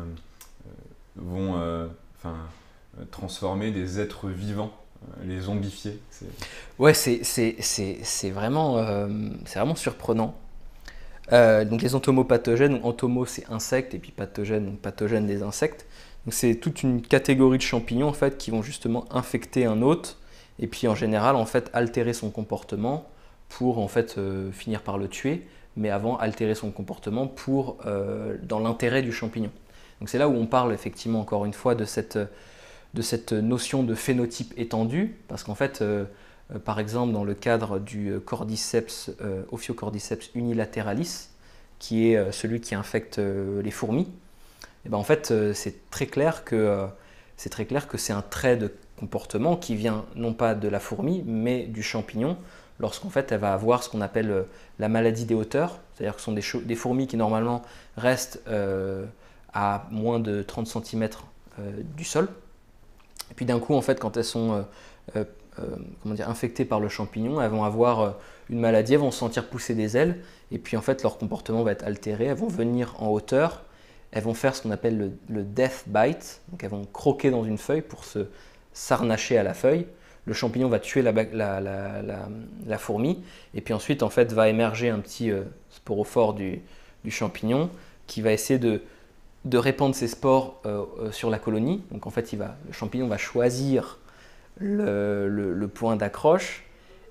vont transformer des êtres vivants, les zombifier? Ouais, c'est vraiment surprenant. Donc les entomopathogènes, entomo c'est insectes, et puis pathogène, donc pathogène des insectes. Donc c'est toute une catégorie de champignons en fait qui vont justement infecter un hôte, et puis en général en fait altérer son comportement pour en fait finir par le tuer, mais avant altérer son comportement pour dans l'intérêt du champignon. Donc c'est là où on parle effectivement encore une fois de cette notion de phénotype étendu, parce qu'en fait par exemple dans le cadre du cordyceps, Ophiocordyceps unilateralis, qui est celui qui infecte les fourmis, et ben en fait c'est très clair que c'est un trait de comportement qui vient non pas de la fourmi mais du champignon, lorsqu'en fait elle va avoir ce qu'on appelle la maladie des hauteurs, c'est-à-dire que ce sont des fourmis qui normalement restent à moins de 30 cm du sol, et puis d'un coup en fait quand elles sont infectées par le champignon, elles vont avoir une maladie, elles vont se sentir pousser des ailes, et puis en fait leur comportement va être altéré, elles vont venir en hauteur, elles vont faire ce qu'on appelle le death bite, donc elles vont croquer dans une feuille pour se s'arnacher à la feuille, le champignon va tuer la fourmi, et puis ensuite en fait va émerger un petit sporophore du champignon qui va essayer de répandre ses spores sur la colonie. Donc en fait le champignon va choisir le point d'accroche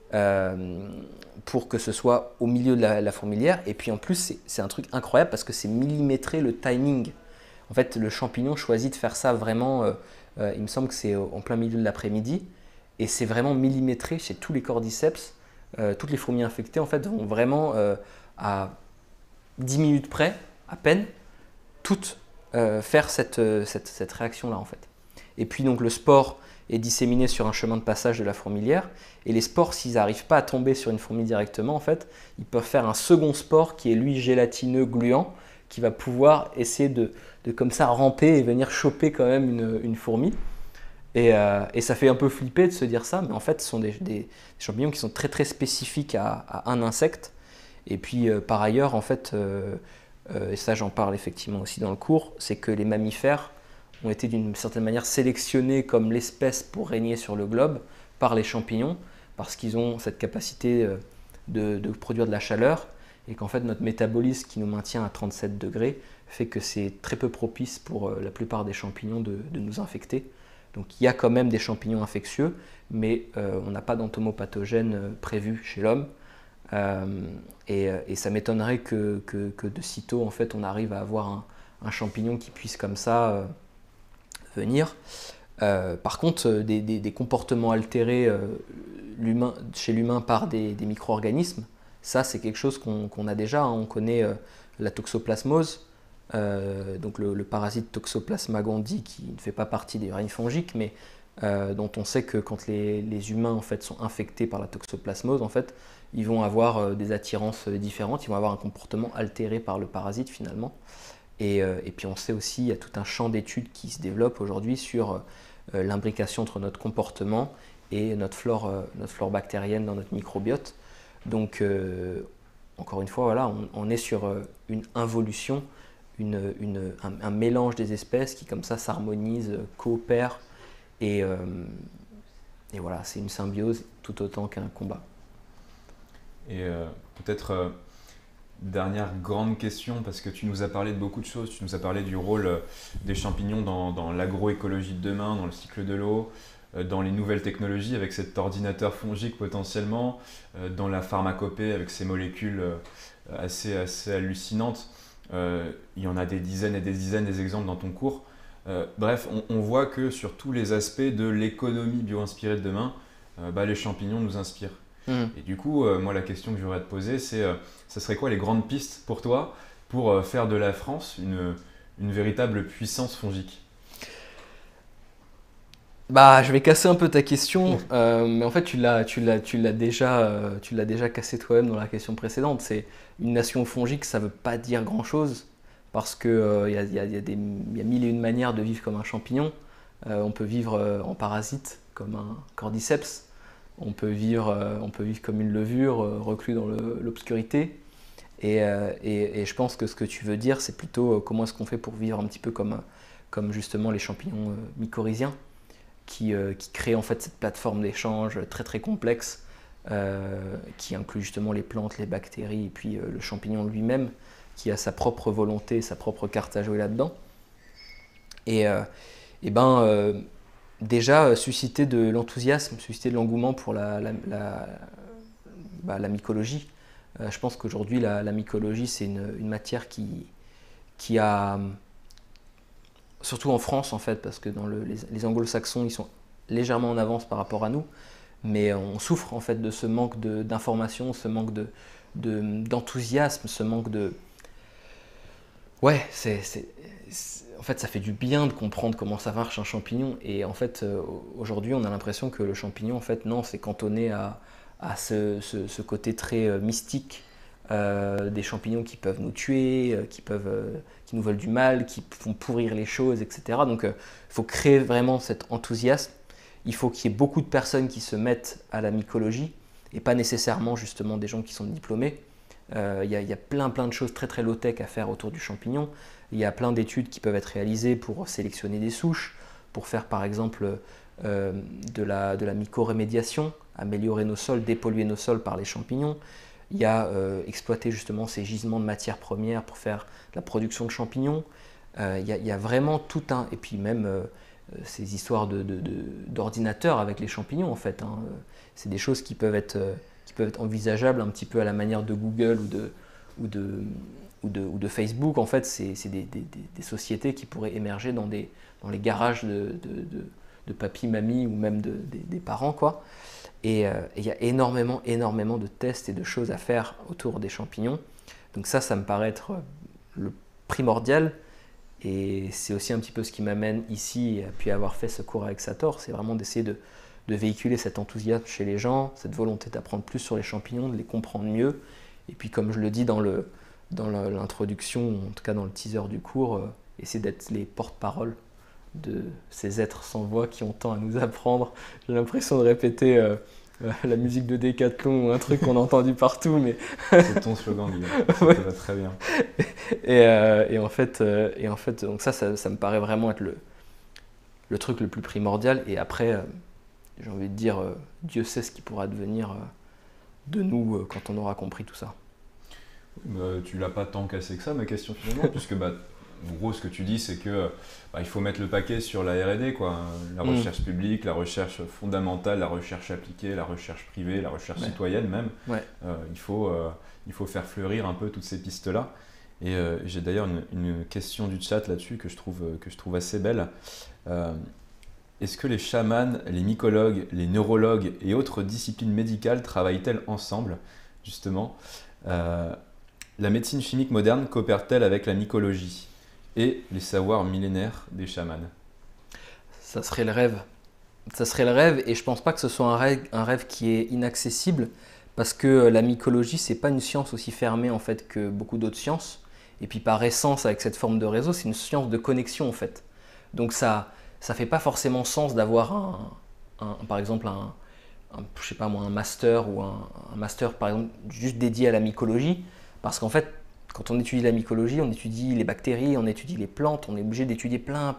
pour que ce soit au milieu de la fourmilière. Et puis en plus, c'est un truc incroyable parce que c'est millimétré le timing. En fait, le champignon choisit de faire ça vraiment, il me semble que c'est en plein milieu de l'après-midi, et c'est vraiment millimétré chez tous les cordyceps. Toutes les fourmis infectées en fait vont vraiment à 10 minutes près, à peine, toutes faire cette réaction-là en fait. Et puis donc le spore est disséminé sur un chemin de passage de la fourmilière, et les spores, s'ils n'arrivent pas à tomber sur une fourmi directement, en fait, ils peuvent faire un second spore qui est lui gélatineux, gluant, qui va pouvoir essayer de comme ça ramper et venir choper quand même une fourmi. Et ça fait un peu flipper de se dire ça, mais en fait ce sont des champignons qui sont très très spécifiques à un insecte. Et puis par ailleurs, en fait, et ça j'en parle effectivement aussi dans le cours, c'est que les mammifères ont été d'une certaine manière sélectionnés comme l'espèce pour régner sur le globe par les champignons, parce qu'ils ont cette capacité de produire de la chaleur, et qu'en fait notre métabolisme qui nous maintient à 37 degrés fait que c'est très peu propice pour la plupart des champignons de nous infecter. Donc il y a quand même des champignons infectieux, mais on n'a pas d'entomopathogène prévu chez l'homme. Et ça m'étonnerait que de sitôt en fait, on arrive à avoir un champignon qui puisse comme ça venir. Par contre, des comportements altérés chez l'humain par des micro-organismes, ça c'est quelque chose qu'on a déjà. On connaît la toxoplasmose, donc le parasite Toxoplasma gondii qui ne fait pas partie des règnes fongiques, mais dont on sait que quand les humains en fait, sont infectés par la toxoplasmose, en fait, ils vont avoir des attirances différentes, ils vont avoir un comportement altéré par le parasite finalement. Et puis on sait aussi, il y a tout un champ d'études qui se développe aujourd'hui sur l'imbrication entre notre comportement et notre flore bactérienne dans notre microbiote. Donc encore une fois, voilà, on est sur une involution, un mélange des espèces qui comme ça s'harmonisent, coopèrent, et voilà, c'est une symbiose tout autant qu'un combat. Et peut-être dernière grande question, parce que tu nous as parlé de beaucoup de choses, tu nous as parlé du rôle des champignons dans l'agroécologie de demain, dans le cycle de l'eau, dans les nouvelles technologies avec cet ordinateur fongique potentiellement, dans la pharmacopée avec ces molécules assez hallucinantes. Il y en a des dizaines et des dizaines des exemples dans ton cours. Bref, on voit que sur tous les aspects de l'économie bio-inspirée de demain, les champignons nous inspirent. Et du coup, moi la question que je voudrais te poser, c'est ça serait quoi les grandes pistes pour toi pour faire de la France une véritable puissance fongique? Je vais casser un peu ta question, mais en fait tu l'as déjà cassé toi-même dans la question précédente. C'est une nation fongique, ça veut pas dire grand-chose, parce que y a mille et une manières de vivre comme un champignon. On peut vivre en parasite comme un cordyceps. On peut vivre comme une levure reclus dans l'obscurité. Et je pense que ce que tu veux dire, c'est plutôt comment est-ce qu'on fait pour vivre un petit peu comme justement les champignons mycorhiziens, qui créent en fait cette plateforme d'échange très très complexe, qui inclut justement les plantes, les bactéries et puis le champignon lui-même, qui a sa propre volonté, sa propre carte à jouer là-dedans. Déjà susciter de l'enthousiasme, susciter de l'engouement pour la mycologie. Je pense qu'aujourd'hui la mycologie c'est une matière qui a, surtout en France en fait, parce que dans les anglo-saxons ils sont légèrement en avance par rapport à nous, mais on souffre en fait de ce manque d'information, ce manque d'enthousiasme, ce manque de... Ouais, en fait, ça fait du bien de comprendre comment ça marche un champignon. Et en fait, aujourd'hui, on a l'impression que le champignon, en fait, non, c'est cantonné à ce côté très mystique des champignons qui peuvent nous tuer, qui nous veulent du mal, qui font pourrir les choses, etc. Donc, il faut créer vraiment cet enthousiasme. Il faut qu'il y ait beaucoup de personnes qui se mettent à la mycologie et pas nécessairement justement des gens qui sont diplômés. Il y a plein de choses très très low-tech à faire autour du champignon. Il y a plein d'études qui peuvent être réalisées pour sélectionner des souches, pour faire par exemple de la mycorémédiation, améliorer nos sols, dépolluer nos sols par les champignons. Il y a exploiter justement ces gisements de matières premières pour faire la production de champignons. Il y a vraiment tout un... Et puis même ces histoires d'ordinateurs avec les champignons en fait. Hein. C'est des choses qui peuvent être envisageables un petit peu à la manière de Google ou de Facebook. En fait, c'est des sociétés qui pourraient émerger dans les garages de papy, mamie ou même des parents, quoi. Et il y a énormément de tests et de choses à faire autour des champignons. Donc ça me paraît être le primordial. Et c'est aussi un petit peu ce qui m'amène ici, puis avoir fait ce cours avec Sator, c'est vraiment d'essayer de véhiculer cet enthousiasme chez les gens, cette volonté d'apprendre plus sur les champignons, de les comprendre mieux. Et puis comme je le dis dans l'introduction, en tout cas dans le teaser du cours, essayer d'être les porte-paroles de ces êtres sans voix qui ont tant à nous apprendre. J'ai l'impression de répéter la musique de Décathlon ou un truc qu'on a entendu partout, mais c'est ton slogan, Guillaume. Ça ouais. te va très bien. Et en fait, donc ça me paraît vraiment être le truc le plus primordial. Et après, j'ai envie de dire, Dieu sait ce qui pourra devenir de nous quand on aura compris tout ça. Tu l'as pas tant cassé que ça, ma question finalement, puisque en gros, ce que tu dis, c'est que il faut mettre le paquet sur la R&D, quoi. La recherche publique, la recherche fondamentale, la recherche appliquée, la recherche privée, la recherche citoyenne même. Ouais. Il faut faire fleurir un peu toutes ces pistes-là. Et j'ai d'ailleurs une question du chat là-dessus que je trouve assez belle. Est-ce que les chamans, les mycologues, les neurologues et autres disciplines médicales travaillent-elles ensemble, justement? La médecine chimique moderne coopère-t-elle avec la mycologie et les savoirs millénaires des chamans? Ça serait le rêve. Ça serait le rêve, et je pense pas que ce soit un rêve qui est inaccessible, parce que la mycologie, c'est pas une science aussi fermée en fait que beaucoup d'autres sciences. Et puis par essence, avec cette forme de réseau, c'est une science de connexion en fait. Donc ça fait pas forcément sens d'avoir par exemple je sais pas moi, un master ou un master par exemple juste dédié à la mycologie, parce qu'en fait, quand on étudie la mycologie, on étudie les bactéries, on étudie les plantes, on est obligé d'étudier plein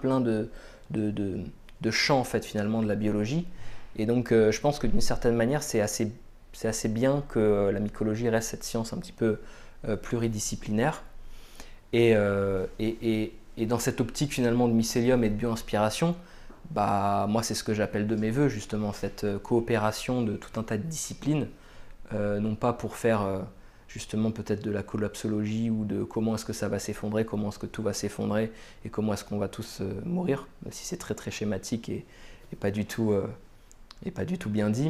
de champs en fait finalement de la biologie. Et donc je pense que d'une certaine manière, c'est assez bien que la mycologie reste cette science un petit peu pluridisciplinaire. Et dans cette optique finalement de mycélium et de bio-inspiration, moi c'est ce que j'appelle de mes voeux justement, cette coopération de tout un tas de disciplines, non pas pour faire justement peut-être de la collapsologie ou de comment est-ce que ça va s'effondrer, comment est-ce que tout va s'effondrer et comment est-ce qu'on va tous mourir, même si c'est très très schématique et pas du tout bien dit,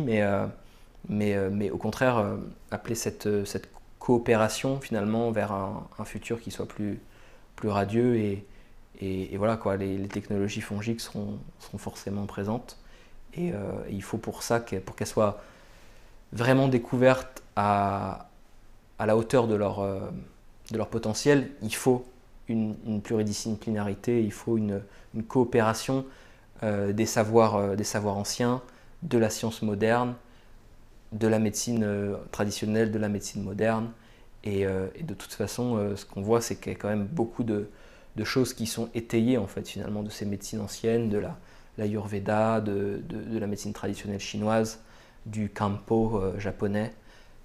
mais au contraire appeler cette coopération finalement vers un futur qui soit plus radieux, et voilà quoi, les technologies fongiques seront forcément présentes, et il faut pour ça pour qu'elles soient vraiment découvertes à la hauteur de leur potentiel, il faut une pluridisciplinarité, il faut une coopération des savoirs anciens, de la science moderne, de la médecine traditionnelle, de la médecine moderne. Et de toute façon, ce qu'on voit, c'est qu'il y a quand même beaucoup de choses qui sont étayées en fait finalement de ces médecines anciennes, de l'Ayurveda, de la médecine traditionnelle chinoise, du Kampo japonais.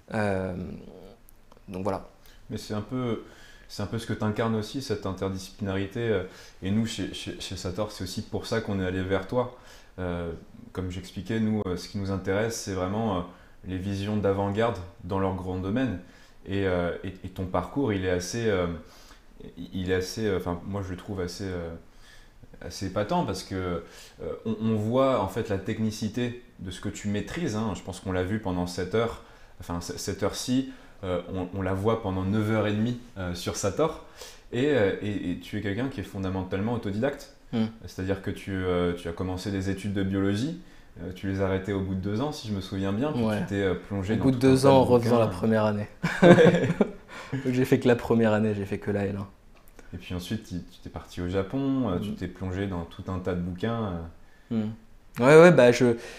Donc voilà. Mais c'est un peu ce que tu incarnes aussi, cette interdisciplinarité. Et nous, chez Sator, c'est aussi pour ça qu'on est allé vers toi. Comme j'expliquais, nous, ce qui nous intéresse, c'est vraiment les visions d'avant-garde dans leur grand domaine. Et ton parcours, il est assez, enfin, moi je le trouve assez épatant, parce que on voit en fait la technicité de ce que tu maîtrises. Hein. Je pense qu'on l'a vu pendant 7 heures, enfin cette heure-ci, on la voit pendant 9h30 sur Sator. Et tu es quelqu'un qui est fondamentalement autodidacte. C'est-à-dire que tu as commencé des études de biologie. Tu les as arrêtées au bout de 2 ans, si je me souviens bien, puis tu t'es plongé dans au bout de 2 ans en refaisant la première année. Donc j'ai fait que la première année, j'ai fait que la L1. Et puis ensuite, tu t'es parti au Japon, tu t'es plongé dans tout un tas de bouquins. Ouais,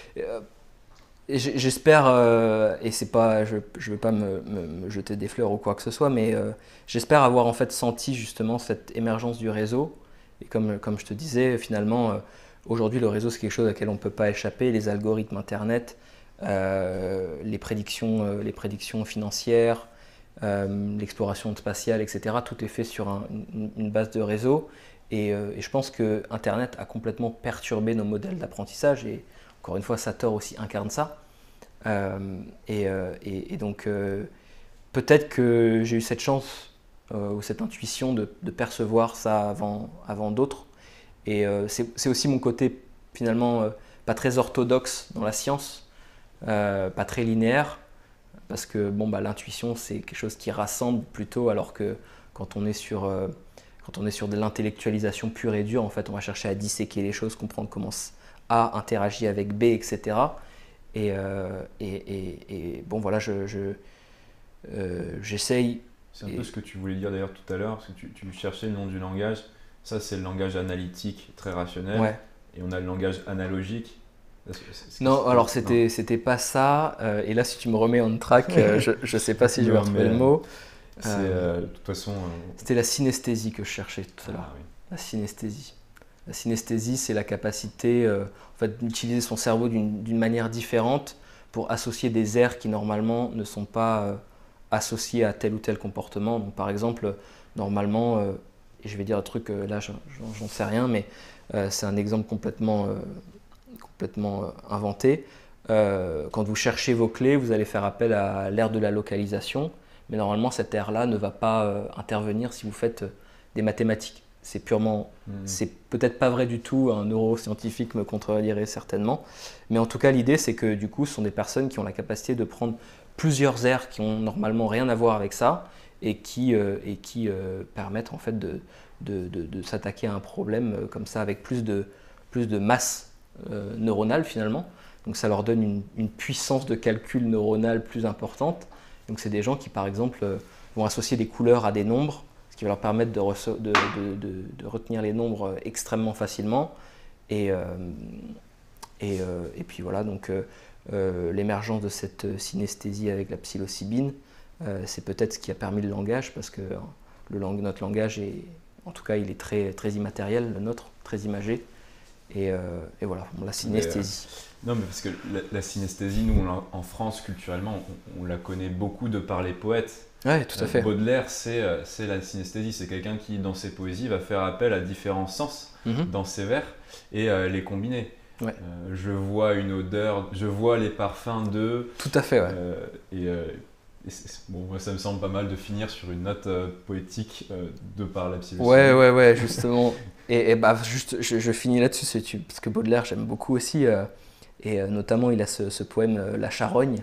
j'espère, et c'est pas, je veux pas me jeter des fleurs ou quoi que ce soit, mais j'espère avoir en fait senti justement cette émergence du réseau. Et comme je te disais, finalement, aujourd'hui, le réseau, c'est quelque chose à laquelle on ne peut pas échapper. Les algorithmes Internet, les prédictions financières, l'exploration spatiale, etc. Tout est fait sur une base de réseau. Et je pense que Internet a complètement perturbé nos modèles d'apprentissage. Et encore une fois, Sator aussi incarne ça. Et donc, peut-être que j'ai eu cette chance ou cette intuition de percevoir ça avant d'autres. Et c'est aussi mon côté finalement pas très orthodoxe dans la science, pas très linéaire, parce que bon, l'intuition c'est quelque chose qui rassemble plutôt, alors que quand on est sur de l'intellectualisation pure et dure, en fait, on va chercher à disséquer les choses, comprendre comment A interagit avec B, etc. Et bon, voilà, j'essaye. C'est un peu ce que tu voulais dire d'ailleurs tout à l'heure, parce que tu cherchais le nom du langage. Ça, c'est le langage analytique, très rationnel. Ouais. Et on a le langage analogique. Non, alors c'était pas ça. Et là, si tu me remets on track, je sais pas si je vais retrouver le mot. De toute façon. C'était la synesthésie que je cherchais tout à l'heure. Oui. La synesthésie. La synesthésie, c'est la capacité en fait, d'utiliser son cerveau d'une manière différente pour associer des aires qui normalement ne sont pas associées à tel ou tel comportement. Donc, par exemple, normalement, et je vais dire un truc, là j'en sais rien, mais c'est un exemple complètement inventé. Quand vous cherchez vos clés, vous allez faire appel à l'aire de la localisation, mais normalement cette aire-là ne va pas intervenir si vous faites des mathématiques. C'est peut-être pas vrai du tout, un neuroscientifique me contredirait certainement, mais en tout cas l'idée c'est que du coup ce sont des personnes qui ont la capacité de prendre plusieurs aires qui ont normalement rien à voir avec ça et qui permettent en fait de s'attaquer à un problème comme ça avec plus de masse neuronale finalement. Donc ça leur donne une puissance de calcul neuronal plus importante. Donc c'est des gens qui par exemple vont associer des couleurs à des nombres, ce qui va leur permettre de retenir les nombres extrêmement facilement. Et puis voilà, donc l'émergence de cette synesthésie avec la psilocybine, c'est peut-être ce qui a permis le langage, parce que notre langage est, en tout cas, il est très, très immatériel, le nôtre, très imagé. Et voilà, la synesthésie. Non, mais parce que la synesthésie, nous, en France, culturellement, on la connaît beaucoup de par les poètes. Oui, tout à fait. Baudelaire, c'est la synesthésie. C'est quelqu'un qui, dans ses poésies, va faire appel à différents sens dans ses vers et les combiner. Ouais. Je vois une odeur, je vois les parfums de... Tout à fait, ouais. Bon, moi, ça me semble pas mal de finir sur une note poétique de par la psilocybine. Ouais, justement. Et juste, je finis là-dessus, parce que Baudelaire, j'aime beaucoup aussi. Et notamment, il a ce poème La Charogne,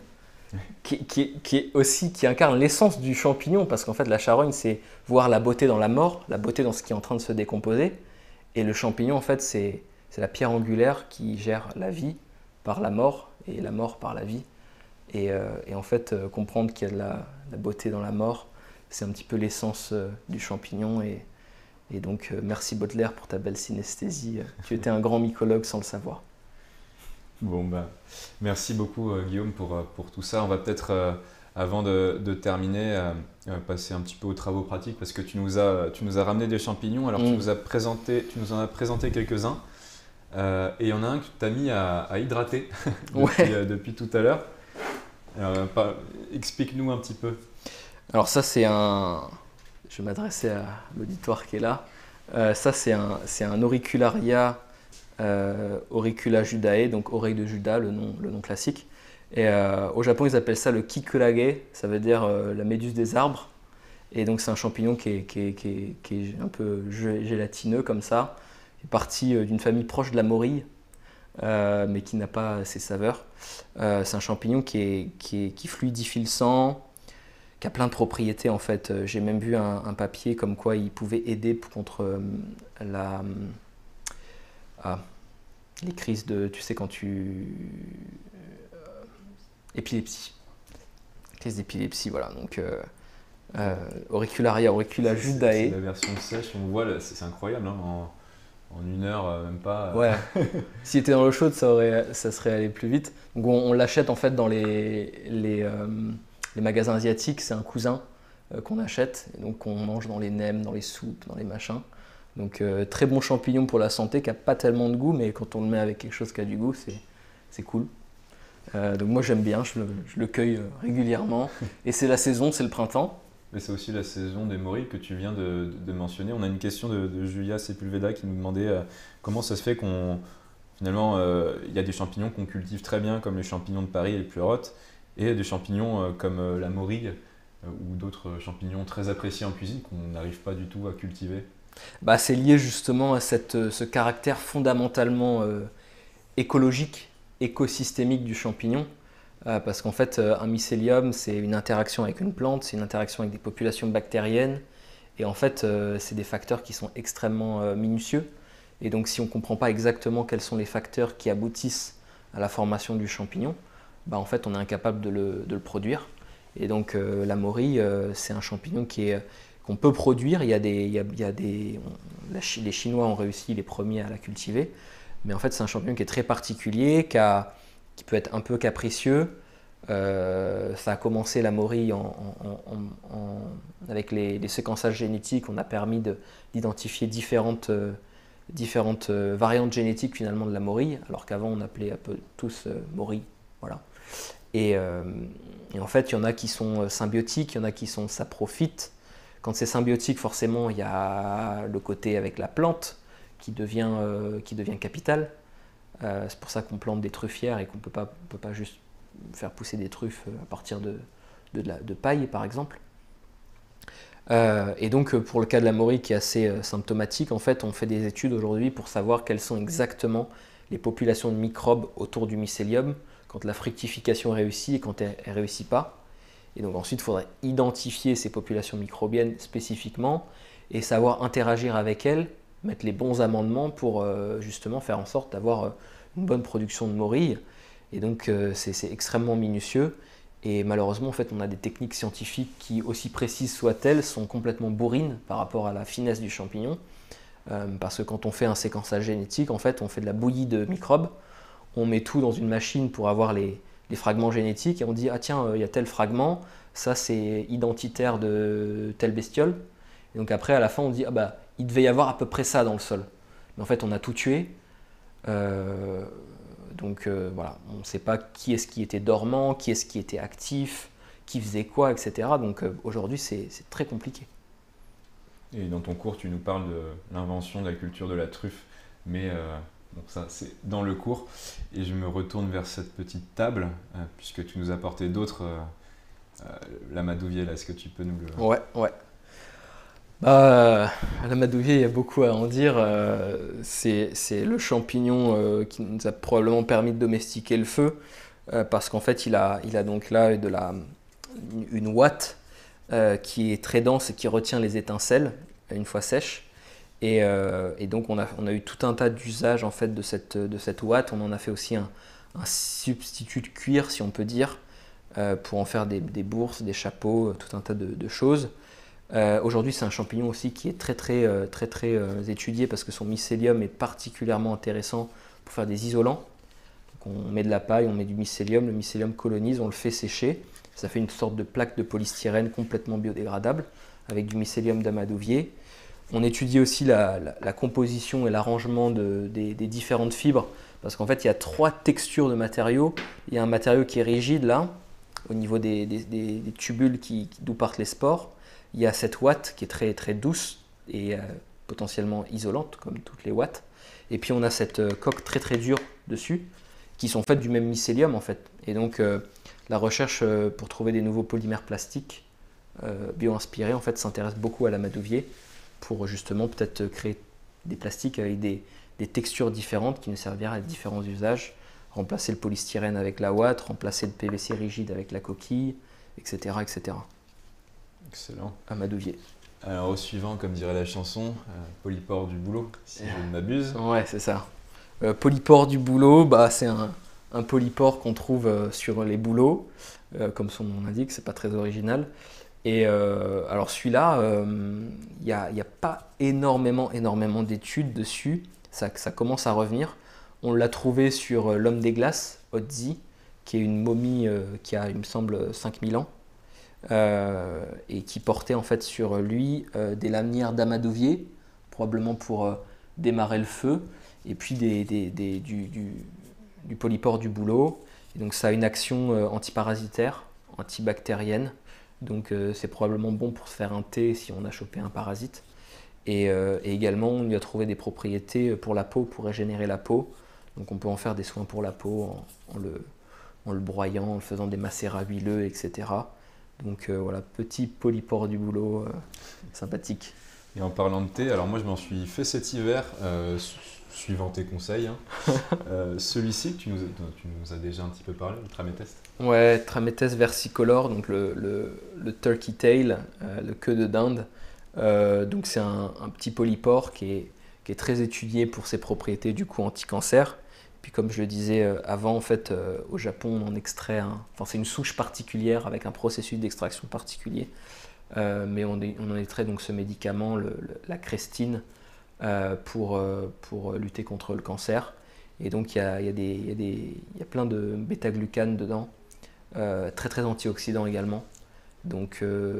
qui incarne l'essence du champignon, parce qu'en fait, la charogne, c'est voir la beauté dans la mort, la beauté dans ce qui est en train de se décomposer. Et le champignon, en fait, c'est la pierre angulaire qui gère la vie par la mort et la mort par la vie. Et en fait, comprendre qu'il y a de la beauté dans la mort, c'est un petit peu l'essence du champignon. Et donc, merci Baudelaire pour ta belle synesthésie. Tu étais un grand mycologue sans le savoir. Bon, merci beaucoup Guillaume pour tout ça. On va peut-être, avant de terminer, passer un petit peu aux travaux pratiques, parce que tu nous as ramené des champignons. Alors tu nous en as présenté quelques-uns. Et il y en a un que tu as mis à hydrater depuis tout à l'heure. Alors, explique-nous un petit peu. Alors ça, c'est je vais m'adresser à l'auditoire qui est là. Ça, c'est un auricularia Auricula judae, donc oreille de Judas, le nom classique. Et au Japon, ils appellent ça le kikurage, ça veut dire la méduse des arbres. Et donc c'est un champignon qui est un peu gélatineux comme ça, qui est parti d'une famille proche de la morille, mais qui n'a pas ses saveurs. C'est un champignon qui fluidifie le sang, qui a plein de propriétés en fait. J'ai même vu un papier comme quoi il pouvait aider contre les crises de, tu sais, quand épilepsie. Crise d'épilepsie, voilà. Donc Auricularia, Auricula judae. C'est la version sèche, on voit, c'est incroyable, hein, en une heure, même pas. Ouais. S'il était dans l'eau chaude, ça serait allé plus vite. Donc on l'achète en fait dans les magasins asiatiques, c'est un cousin qu'on achète, et donc on mange dans les nems, dans les soupes, dans les machins. Donc très bon champignon pour la santé, qui n'a pas tellement de goût, mais quand on le met avec quelque chose qui a du goût, c'est cool. Donc moi j'aime bien, je le cueille régulièrement. Et c'est la saison, c'est le printemps. Mais c'est aussi la saison des morilles que tu viens de mentionner. On a une question de Julia Sepulveda qui nous demandait comment ça se fait qu'on finalement il y a des champignons qu'on cultive très bien comme les champignons de Paris et les pleurotes et des champignons comme la morille ou d'autres champignons très appréciés en cuisine qu'on n'arrive pas du tout à cultiver. Bah, c'est lié justement à ce caractère fondamentalement écologique, écosystémique du champignon. Parce qu'en fait, un mycélium, c'est une interaction avec une plante, c'est une interaction avec des populations bactériennes. Et en fait, c'est des facteurs qui sont extrêmement minutieux. Et donc, si on ne comprend pas exactement quels sont les facteurs qui aboutissent à la formation du champignon, bah, en fait, on est incapable de le produire. Et donc, la morille, c'est un champignon qu'on peut produire. Les Chinois ont réussi les premiers à la cultiver. Mais en fait, c'est un champignon qui est très particulier, qui peut être un peu capricieux. Ça a commencé la morille avec les séquençages génétiques. On a permis d'identifier différentes variantes génétiques finalement de la morille, alors qu'avant on appelait un peu tous morille. Voilà. Et en fait, il y en a qui sont symbiotiques, il y en a qui sont saprophytes. Quand c'est symbiotique, forcément, il y a le côté avec la plante qui devient capital. C'est pour ça qu'on plante des truffières et qu'on peut pas juste faire pousser des truffes à partir de paille, par exemple. Et donc, pour le cas de la morille qui est assez symptomatique, en fait, on fait des études aujourd'hui pour savoir quelles sont exactement les populations de microbes autour du mycélium quand la fructification réussit et quand elle ne réussit pas. Et donc ensuite, il faudrait identifier ces populations microbiennes spécifiquement et savoir interagir avec elles, mettre les bons amendements pour justement faire en sorte d'avoir une bonne production de morille. Et donc c'est extrêmement minutieux. Et malheureusement, en fait, on a des techniques scientifiques qui, aussi précises soient-elles, sont complètement bourrines par rapport à la finesse du champignon. Parce que quand on fait un séquençage génétique, en fait, on fait de la bouillie de microbes. On met tout dans une machine pour avoir les fragments génétiques et on dit ah tiens, il y a tel fragment, ça c'est identitaire de telle bestiole. Et donc après, à la fin, on dit ah bah il devait y avoir à peu près ça dans le sol. Mais en fait, on a tout tué. Donc voilà, on ne sait pas qui est-ce qui était dormant, qui est-ce qui était actif, qui faisait quoi, etc. Donc aujourd'hui, c'est très compliqué. Et dans ton cours, tu nous parles de l'invention de la culture de la truffe, mais bon, ça c'est dans le cours. Et je me retourne vers cette petite table, puisque tu nous as apporté d'autres. L'amadouvier, là, est-ce que tu peux nous le... Ouais. À l'amadouvier, il y a beaucoup à en dire. C'est le champignon qui nous a probablement permis de domestiquer le feu, parce qu'en fait, il a donc là une ouate qui est très dense et qui retient les étincelles une fois sèche. Et donc, on a eu tout un tas d'usages en fait de cette ouate. On en a fait aussi un substitut de cuir, si on peut dire, pour en faire des bourses, des chapeaux, tout un tas de choses. Aujourd'hui, c'est un champignon aussi qui est très étudié parce que son mycélium est particulièrement intéressant pour faire des isolants. Donc on met de la paille, on met du mycélium, le mycélium colonise, on le fait sécher. Ça fait une sorte de plaque de polystyrène complètement biodégradable avec du mycélium d'amadouvier. On étudie aussi la composition et l'arrangement des différentes fibres parce qu'en fait, il y a 3 textures de matériaux. Il y a un matériau qui est rigide là, au niveau des tubules d'où partent les spores. Il y a cette ouate qui est très douce et potentiellement isolante, comme toutes les ouates. Et puis on a cette coque très dure dessus, qui sont faites du même mycélium en fait. Et donc la recherche pour trouver des nouveaux polymères plastiques bio-inspirés en fait s'intéresse beaucoup à l'amadouvier pour justement peut-être créer des plastiques avec des textures différentes qui nous serviraient à différents usages. Remplacer le polystyrène avec la ouate, remplacer le PVC rigide avec la coquille, etc. Excellent. Amadouvier. Alors au suivant, comme dirait la chanson, polypore du boulot, si je ne m'abuse. Ouais, c'est ça. Polypore du bouleau, c'est un polypore qu'on trouve sur les bouleaux, comme son nom l'indique, c'est pas très original. Et alors celui-là, il n'y a pas énormément d'études dessus, ça commence à revenir. On l'a trouvé sur l'homme des glaces, Otzi, qui est une momie qui a, il me semble, 5000 ans. Et qui portait en fait sur lui des lanières d'amadouvier probablement pour démarrer le feu, et puis du polypore du bouleau. Et donc ça a une action antiparasitaire, antibactérienne, donc c'est probablement bon pour se faire un thé si on a chopé un parasite. Et également, on lui a trouvé des propriétés pour la peau, pour régénérer la peau. Donc on peut en faire des soins pour la peau en le broyant, en le faisant des macérats huileux, etc. Donc voilà, petit polypore du bouleau, sympathique. Et en parlant de thé, alors moi je m'en suis fait cet hiver, suivant tes conseils. Celui-ci que tu nous as déjà un petit peu parlé, le Trametest. Ouais, Trametes versicolor, donc le turkey tail, le queue de dinde. Donc c'est un petit polypore qui est très étudié pour ses propriétés du coup anti-cancer. Puis comme je le disais avant, en fait, au Japon, on en extrait c'est une souche particulière avec un processus d'extraction particulier. Mais on en extrait donc ce médicament, la crestine, pour lutter contre le cancer. Et donc il y a plein de bêta-glucanes dedans, très très antioxydants également. Donc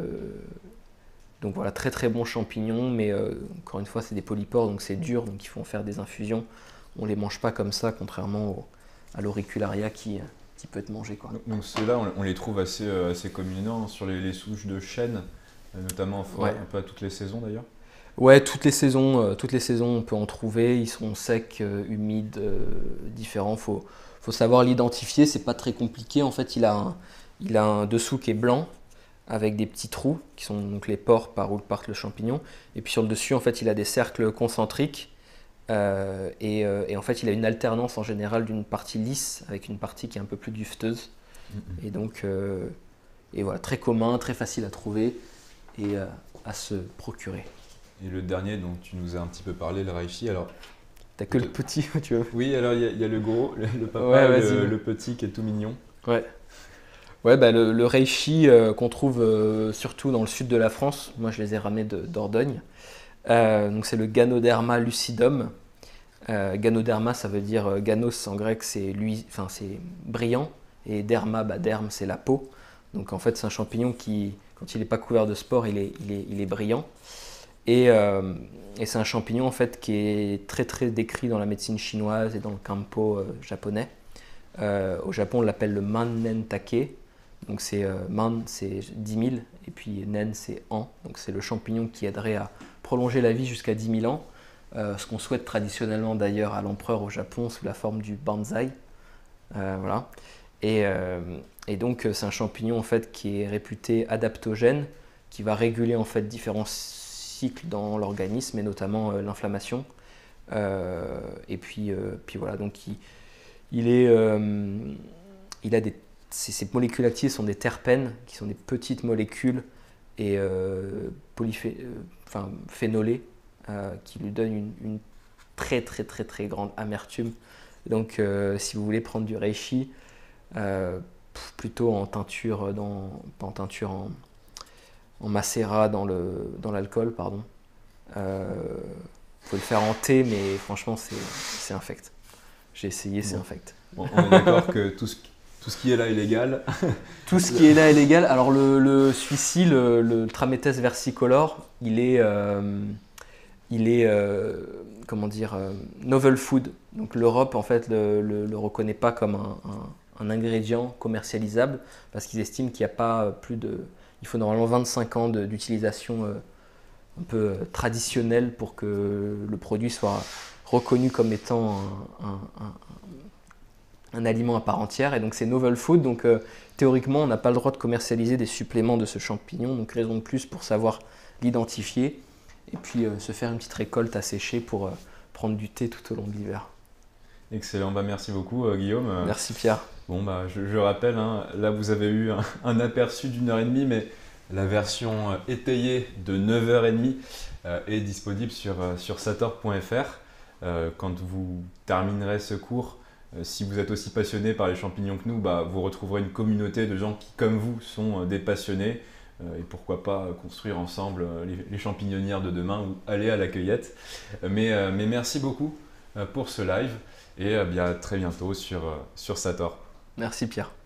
voilà, très très bon champignon, mais encore une fois c'est des polypores, donc c'est dur, donc il faut en faire des infusions. On ne les mange pas comme ça, contrairement à l'auricularia qui peut être mangé, quoi. Donc ceux-là, on les trouve assez communément sur les souches de chêne, notamment en forêt, un peu à toutes les saisons d'ailleurs. Ouais, toutes les saisons on peut en trouver. Ils sont secs, humides, différents. Faut savoir l'identifier, c'est pas très compliqué. En fait, il a un dessous qui est blanc avec des petits trous qui sont donc les pores par où part le champignon. Et puis sur le dessus, en fait, il a des cercles concentriques. Et en fait, il a une alternance en général d'une partie lisse avec une partie qui est un peu plus dufteuse. Et donc, voilà, très commun, très facile à trouver et à se procurer. Et le dernier dont tu nous as un petit peu parlé, le reishi, alors... T'as que le petit, tu veux? Oui, alors il y a le gros, le papa, ouais, le petit qui est tout mignon. Ouais. Ouais, le reishi qu'on trouve surtout dans le sud de la France, moi je les ai ramenés d'Ordogne. Donc c'est le Ganoderma lucidum. Ganoderma, ça veut dire ganos en grec, c'est brillant, et derma, derme, c'est la peau. Donc en fait c'est un champignon qui, quand il n'est pas couvert de spores, il est brillant. Et c'est un champignon en fait qui est très très décrit dans la médecine chinoise et dans le kampo japonais. Au Japon, on l'appelle le man-nen-take. Donc man, c'est 10 000, et puis nen, c'est an. Donc c'est le champignon qui aiderait à prolonger la vie jusqu'à 10 000 ans. Ce qu'on souhaite traditionnellement d'ailleurs à l'empereur au Japon sous la forme du banzai. Voilà. Et donc c'est un champignon en fait qui est réputé adaptogène, qui va réguler en fait différents cycles dans l'organisme et notamment l'inflammation. Et puis voilà, donc ces molécules actives sont des terpènes, qui sont des petites molécules et phénolées, qui lui donnent une très très très très grande amertume. Donc si vous voulez prendre du reishi, plutôt en teinture, pas en teinture, en macérat dans l'alcool, pardon. Faut le faire en thé, mais franchement c'est infect. J'ai essayé, c'est infect. Bon, on est d'accord que tout ce qui est là est légal. Tout ce qui est là est légal. Alors celui-ci, le Trametes versicolor, il est comment dire, novel food. Donc l'Europe en fait le reconnaît pas comme un ingrédient commercialisable parce qu'ils estiment qu'il n'y a pas il faut normalement 25 ans d'utilisation un peu traditionnelle pour que le produit soit reconnu comme étant un aliment à part entière. Et donc c'est novel food, donc théoriquement on n'a pas le droit de commercialiser des suppléments de ce champignon, donc raison de plus pour savoir l'identifier et puis se faire une petite récolte à sécher pour prendre du thé tout au long de l'hiver. Excellent, merci beaucoup Guillaume. Merci Pierre. Bon, je rappelle, là vous avez eu un aperçu d'1h30, mais la version étayée de 9h30 est disponible sur sator.fr. Quand vous terminerez ce cours, si vous êtes aussi passionné par les champignons que nous, vous retrouverez une communauté de gens qui, comme vous, sont des passionnés. Et pourquoi pas construire ensemble les champignonnières de demain ou aller à la cueillette. Mais merci beaucoup pour ce live et à très bientôt sur Sator. Merci Pierre.